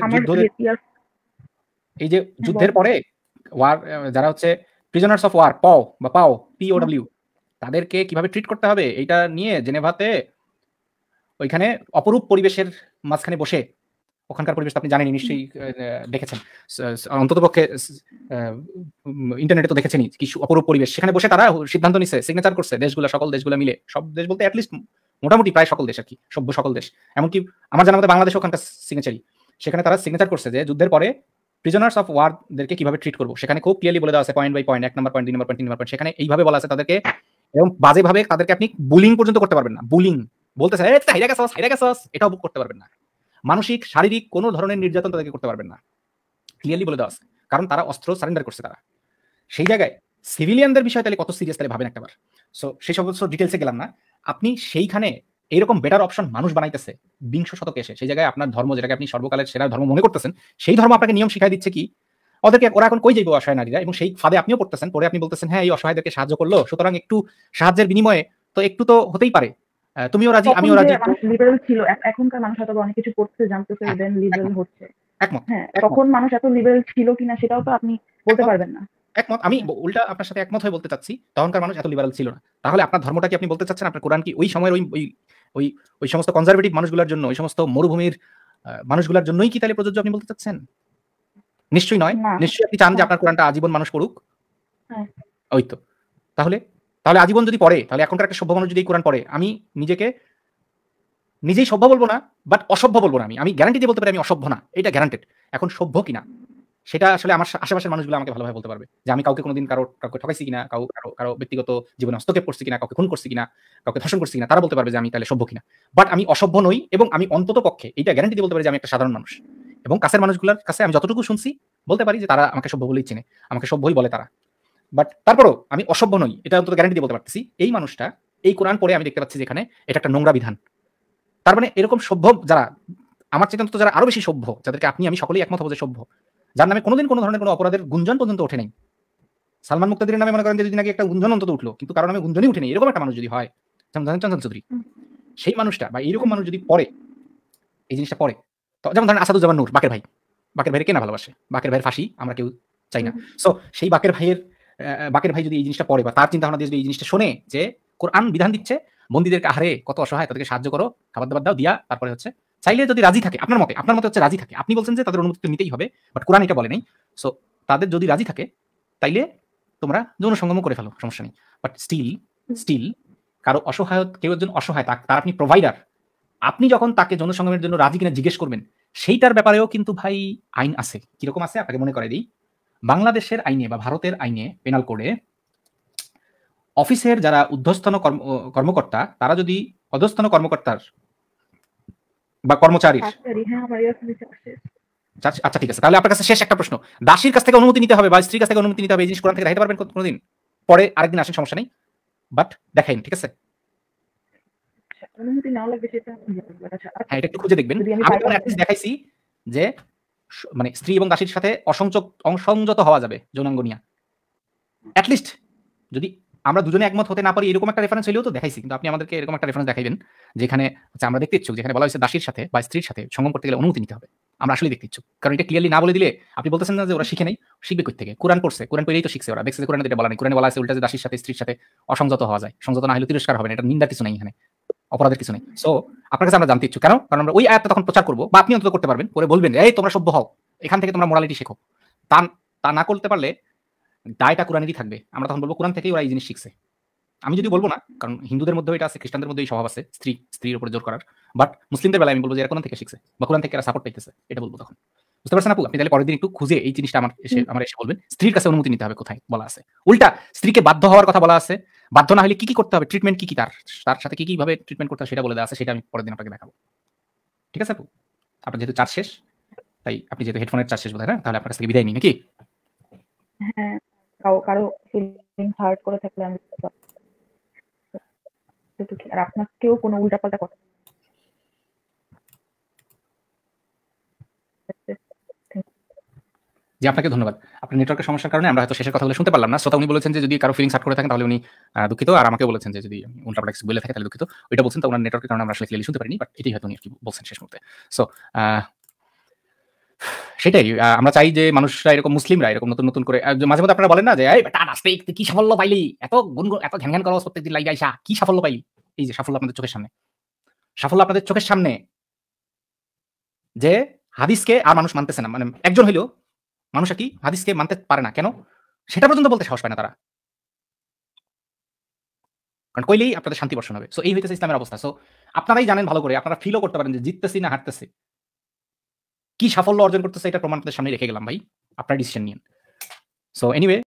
এই যে যুদ্ধের পরে ওয়ার, যারা হচ্ছে প্রিজনার্স অফ ওয়ার, পাও বা পাও POW, তাদেরকে কিভাবে ট্রিট করতে হবে এইটা নিয়ে জেনেভাতে ওইখানে অপরূপ পরিবেশের মাঝখানে বসে, ওখানকার পরিবেশ আপনি জানেন নিশ্চয়ই, দেখেছেন অন্ততপক্ষে, ইন্টারনেটে তো দেখেছেনই কি অপরূপ পরিবেশ। সেখানে বসে তারা সিদ্ধান্ত নিচ্ছে, সিগনেচার করছে দেশগুলো, সকল দেশগুলো মিলে, সব দেশ বলতে অ্যাটলিস্ট মোটামুটি প্রায় সকল দেশ আর কি, সভ্য সকল দেশ, এমনকি আমার জানা মতে বাংলাদেশ ওখানকার সিগনেচারি। সেখানে তারা সিগনেচার করছে যে যুদ্ধের পরে প্রিজনার্স অফ ওয়ারদেরকে কিভাবে ট্রিট করবো। সেখানে খুব ক্লিয়ারলি বলে দেওয়া আছে পয়েন্ট বাই পয়েন্ট, 1 নম্বর পয়েন্ট, 2 নম্বর পয়েন্ট, 3 নম্বর পয়েন্ট। সেখানে এইভাবে বলা আছে তাদেরকে, এবং বাজেভাবে তাদেরকে আপনি বুলিং পর্যন্ত করতে পারবেন না। বুলিং বলতেছে হাইরা গেছস, এটাও করতে পারবেন না। মানসিক, শারীরিক কোনো ধরনের নির্যাতন তাদেরকে করতে পারবেন না, ক্লিয়ারলি বলে দেওয়া আছে। কারণ তারা অস্ত্র সারেন্ডার করছে। তারা সেই জায়গায় সিভিলিয়ানদের বিষয় তাহলে কত সিরিয়াস, তাহলে ভাবেন একটাবার। সো সেই সমস্ত ডিটেলসে গেলাম না। আপনি সেইখানে এইরকম বেটার অপশন মানুষ বানাইতেছে বিংশ শতকে এসে, সেই জায়গায় আপনার ধর্ম, যেটাকে আপনি সর্বকালের সেরা ধর্ম মনে করতেছেন, সেই ধর্ম আপনাকে নিয়ম শিখাই দিচ্ছে কি ওদেরকে, ওরা এখন কই যাইবো অসহায় নারীরা, এবং সেই ফাঁদে আপনিও পড়তেছেন। পরে আপনি বলতেছেন হ্যাঁ এই অসহায়দেরকে সাহায্য করলো, সুতরাং একটু সাহায্যের বিনিময়ে তো একটু তো হতেই পারে, তুমিও রাজি আমিও রাজি। মানুষ লিবারেল ছিল, এখনকার মানুষ হয়তো অনেক কিছু করতে জানতেছে, দেন লিবারেল হচ্ছে। একমত। হ্যাঁ, তখন মানুষ এত লিবারেল ছিল কিনা সেটাও তো আপনি বলতে পারবেন না। একমত, আমি উল্টা আপনার সাথে একমত হয়ে বলতে চাচ্ছি, তখনকার মানুষ এত লিবারাল ছিল না। তাহলে আপনার ধর্মটা কি আপনি বলতে চাচ্ছেন, আপনার কোরআন কি ওই সময়ের ওই সমস্ত কনজারভেটিভ মানুষগুলোর জন্য, ওই সমস্ত মরুভূমির মানুষগুলোর জন্যই কি তাহলে প্রযোজ্য আপনি বলতে চাচ্ছেন? নিশ্চয়ই নয়। নিশ্চয়ই আপনি চান যে আপনার কোরআনটা আজীবন মানুষ পড়ুক। ওই তো, তাহলে আজীবন যদি পড়ে, তাহলে এখনকার একটা সভ্য মানুষ যদি এই কোরআন পড়ে, আমি নিজেই সভ্য বলবো না, বাট অসভ্য বলবো না। আমি গ্যারান্টি দিয়ে বলতে পারি আমি অসভ্য না, এটা গ্যারান্টেড। এখন সভ্য কিনা সেটা আসলে আমার আশেপাশের মানুষগুলো আমাকে ভালোভাবে বলতে পারবে, যে আমি কাউকে কোনোদিন কাউকে ঠকাইছি কিনা, কারো ব্যক্তিগত জীবনে হস্তক্ষেপ করছি কিনা, কাউকে খুন করছি কিনা, কাউকে ধর্ষণ করছি কিনা, তারা বলতে পারবে যে আমি তাহলে সভ্য কিনা। বাট আমি অসভ্য নই, এবং আমি অন্তত পক্ষে এইটা গ্যারান্টি দিয়ে বলতে পারি যে আমি একটা সাধারণ মানুষ। এবং কাছের মানুষগুলোর কাছে আমি যতটুকু শুনছি বলতে পারি যে তারা আমাকে সভ্য বলেই চেনে, আমাকে সভ্যই বলে তারা। বাট তারপরও আমি অসভ্য নই, এটা অন্তত গ্যারান্টি দিয়ে বলতে পারতেছি। এই মানুষটা এই কোরআন পড়ে আমি দেখতে পাচ্ছি যেখানে এটা একটা নোংরা বিধান। তার মানে এরকম সভ্য যারা, আমার চেতন্ত যারা আরো বেশি সভ্য, যাদেরকে আপনি আমি সকলেই একমত হবো যে সভ্য, যার নামে কোনোদিন কোনো ধরনের কোনো অপরাধের গুঞ্জন পর্যন্ত ওঠে নাই। সালমান মুক্তাদিরের নামে মনে করেন যে যদি নাকি একটা গুঞ্জন অন্তত উঠলো, কিন্তু কারণ নামে গুঞ্জনই উঠেনি, এরকম একটা মানুষ যদি হয়, যেমন ধরেন চন্দন চৌধুরী, সেই মানুষটা বা এইরকম মানুষ যদি পড়ে, এই জিনিসটা পড়ে, যেমন ধরেন আসাদুজ্জামান নূর, বাকের ভাইয়ের কে না ভালোবাসে, বাকের ভাইয়ের ফাঁসি আমরা কেউ চাই না। সো সেই বাকের ভাই যদি এই জিনিসটা পড়ে, বা তার চিন্তা ভাবনা দিয়ে যদি এই জিনিসটা শোনে যে কোরআন বিধান দিচ্ছে বন্দীদেরকে, আহারে কত অসহায়, তাদেরকে সাহায্য করো, খাবার দাবার দাও, দিয়া তারপরে হচ্ছে চাইলে যদি রাজি থাকে, আপনার মতে হচ্ছে রাজি থাকে, আপনি বলছেন যে তাদের অনুমতি নিতেই হবে, বাট কোরআন এটা বলে নাই। সো তাদের যদি রাজি থাকে তাইলে তোমরা যৌন সঙ্গম করে ফেলো, সমস্যা নেই। বাট স্টিল কারো অসহায়, কেউ একজন অসহায়, তার আপনি প্রোভাইডার, আপনি যখন তাকে যৌন সঙ্গমের জন্য রাজি কিনা জিজ্ঞেস করবেন, সেইটার ব্যাপারেও কিন্তু ভাই আইন আছে। কিরকম আছে আপনাকে মনে করে দিই। বাংলাদেশের আইনে বা ভারতের আইনে, পেনাল কোডে, অফিসের যারা ঊর্ধ্বতন কর্মকর্তা, তারা যদি অধস্তন কর্মকর্তার বা কর্মচারীর, আচ্ছা ঠিক আছে, তাহলে আপনার কাছে শেষ একটা প্রশ্ন, দাসীর কাছ থেকে অনুমতি নিতে হবে বা স্ত্রীর কাছ থেকে অনুমতি নিতে হবে, এই জিনিস কোরআন থেকে দেখাতে পারবেন কোনোদিন? পরে আরেকদিন আসেন, সমস্যা নেই, বাট দেখাইন, ঠিক আছে? অনুমতি না লাগবে সেটা, হ্যাঁ, এটা একটু খুঁজে দেখবেন। আমি দেখাইছি যে মানে স্ত্রী এবং দাসীর সাথে অসংযত হওয়া যাবে যৌনাঙ্গ নিয়ে, অ্যাটলিস্ট যদি আমরা দুজনে একমত হতে না পারি, এরকম একটা রেফারেন্স হলেও তো দেখাইছি। কিন্তু আপনি আমাদেরকে এরকম একটা রেফারেন্স দেখাইবেন যেখানে আমরা দেখতে ইচ্ছুক, যেখানে বলা হয়েছে দাসীর সাথে বা স্ত্রীর সাথে সঙ্গম করতে গেলে অনুমতি নিতে হবে। আমরা আসলে দেখতে ইচ্ছুক। কারণ এটা ক্লিয়ারলি না বলে দিলে আপনি বলতেছেন না যে ওরা শিখে নাই, শিখবে কই থেকে? কোরআন পড়ছে, কোরআন পড়েই তো শিখছে ওরা। দেখছে যে কোরআনে এটা বলা নেই। কোরআনে বলা আছে উল্টা যে দাসীর সাথে স্ত্রীর সাথে অসংযত হওয়া যায়। সংযত না হলে তিরস্কার হবে না। এটা নিন্দার কিছু নেই এখানে। অপরাধের কিছু নেই। সো আপনার কাছে আমরা জানতে ইচ্ছুক। কেন? কারণ আমরা ওই আয়াতটা তখন প্রচার করব বা আপনি অন্তত করতে পারবেন। করে বলবেন, "এই তোমরা সভ্য হও। এখান থেকে তোমরা মোরালিটি শেখো।" তা তা না করতে পারলে দায়টা কোরআনেরই থাকবে। আমরা তখন বলব কোরআন থেকেই ওরা এই জিনিস শিখছে। আমি যদি বলবো না, কারণ হিন্দুদের মধ্যেও এটা আছে, খ্রিস্টানদের মধ্যেও এই স্বভাব আছে স্ত্রীর উপরে জোর করার। বাট মুসলিমদের বেলায় আমি বলবো যে এরা কোরআন থেকে শিখছে বা কোরআন থেকে এরা সাপোর্ট পাইতেছে। এটা বলবো তখন। বুঝতে পারছেন আপু? আপনি তাহলে পরের দিন একটু খুঁজে এই জিনিসটা আমার এসে বলবেন। স্ত্রীর কাছে অনুমতি নিতে হবে কোথায় বলা আছে। উল্টা স্ত্রীকে বাধ্য হওয়ার কথা বলা আছে। বাধ্য না হলে কি করতে হবে? ট্রিটমেন্ট কি তার সাথে কি ভাবে ট্রিটমেন্ট করতে হবে সেটা বলে দেওয়া আছে। সেটা আমি পরের দিন আপনাকে দেখাবো। ঠিক আছে আপু? আপনার যেহেতু চার্জ শেষ, তাই আপনি যেহেতু হেডফোনের চার্জ শেষ বোধহয় না? তাহলে আপনার কাছ থেকে বিদায় নিই নাকি? হ্যাঁ, কারো ফিলিংস হার্ট করে থাকলে আমি আর আপনাকেও কোনো উল্টাপাল্টা কথা জি, আপনাকে ধন্যবাদ। আপনার নেটওয়ার্কের সমস্যার কারণে আমরা হয়তো শেষের কথাগুলো শুনতে পারলাম না। শ্রোতা উনি বলেছেন যে যদি কারো ফিলিংস হার্ট করে থাকেন তাহলে উনি দুঃখিত। আর আমাকেও বলেছেন যে যদি আমি উল্টাপাল্টা কিছু বলে থাকি তাহলে দুঃখিত। ওইটা বলছেন তো উনার নেটওয়ার্কের কারণে আমরা আসলে ক্লিয়ারলি শুনতে পারিনি। বাট এটাই হয়তো উনি আরকি বলছেন শেষ মুহূর্তে। সো সেটাই আমরা চাই যে মানুষরা এরকম মুসলিমরা এরকম নতুন করে মাঝে মধ্যে আপনারা বলেন না যে এই বেটা নাস্তিক তুই কি সাফল্য পাইলি? এত গুনগুন এত ঘ্যান করস প্রত্যেকদিন লাইগা আইসা কি সাফল্য পাইলি? এই যে সাফল্য আপনাদের চোখের সামনে। সাফল্য আপনাদের চোখের সামনে যে হাদিসকে আর মানুষ মানতেছে না। মানে একজন হইলেও মানুষ কি হাদিসকে মানতে পারে না। কেন? সেটা পর্যন্ত বলতে সাহস পায় না তারা। কারণ কইলেই আপনাদের শান্তি বর্ষণ হবে। সো এই হইতেছে ইসলামের অবস্থা। সো আপনারাই জানেন ভালো করে, আপনারা ফিলও করতে পারেন যে জিততেছি না হারতেছি। কি সাফল্য অর্জন করতেছে এটা প্রমাণ আপনাদের সামনে রেখে গেলাম ভাই। আপনার ডিসিশন নিয়েন। So anyway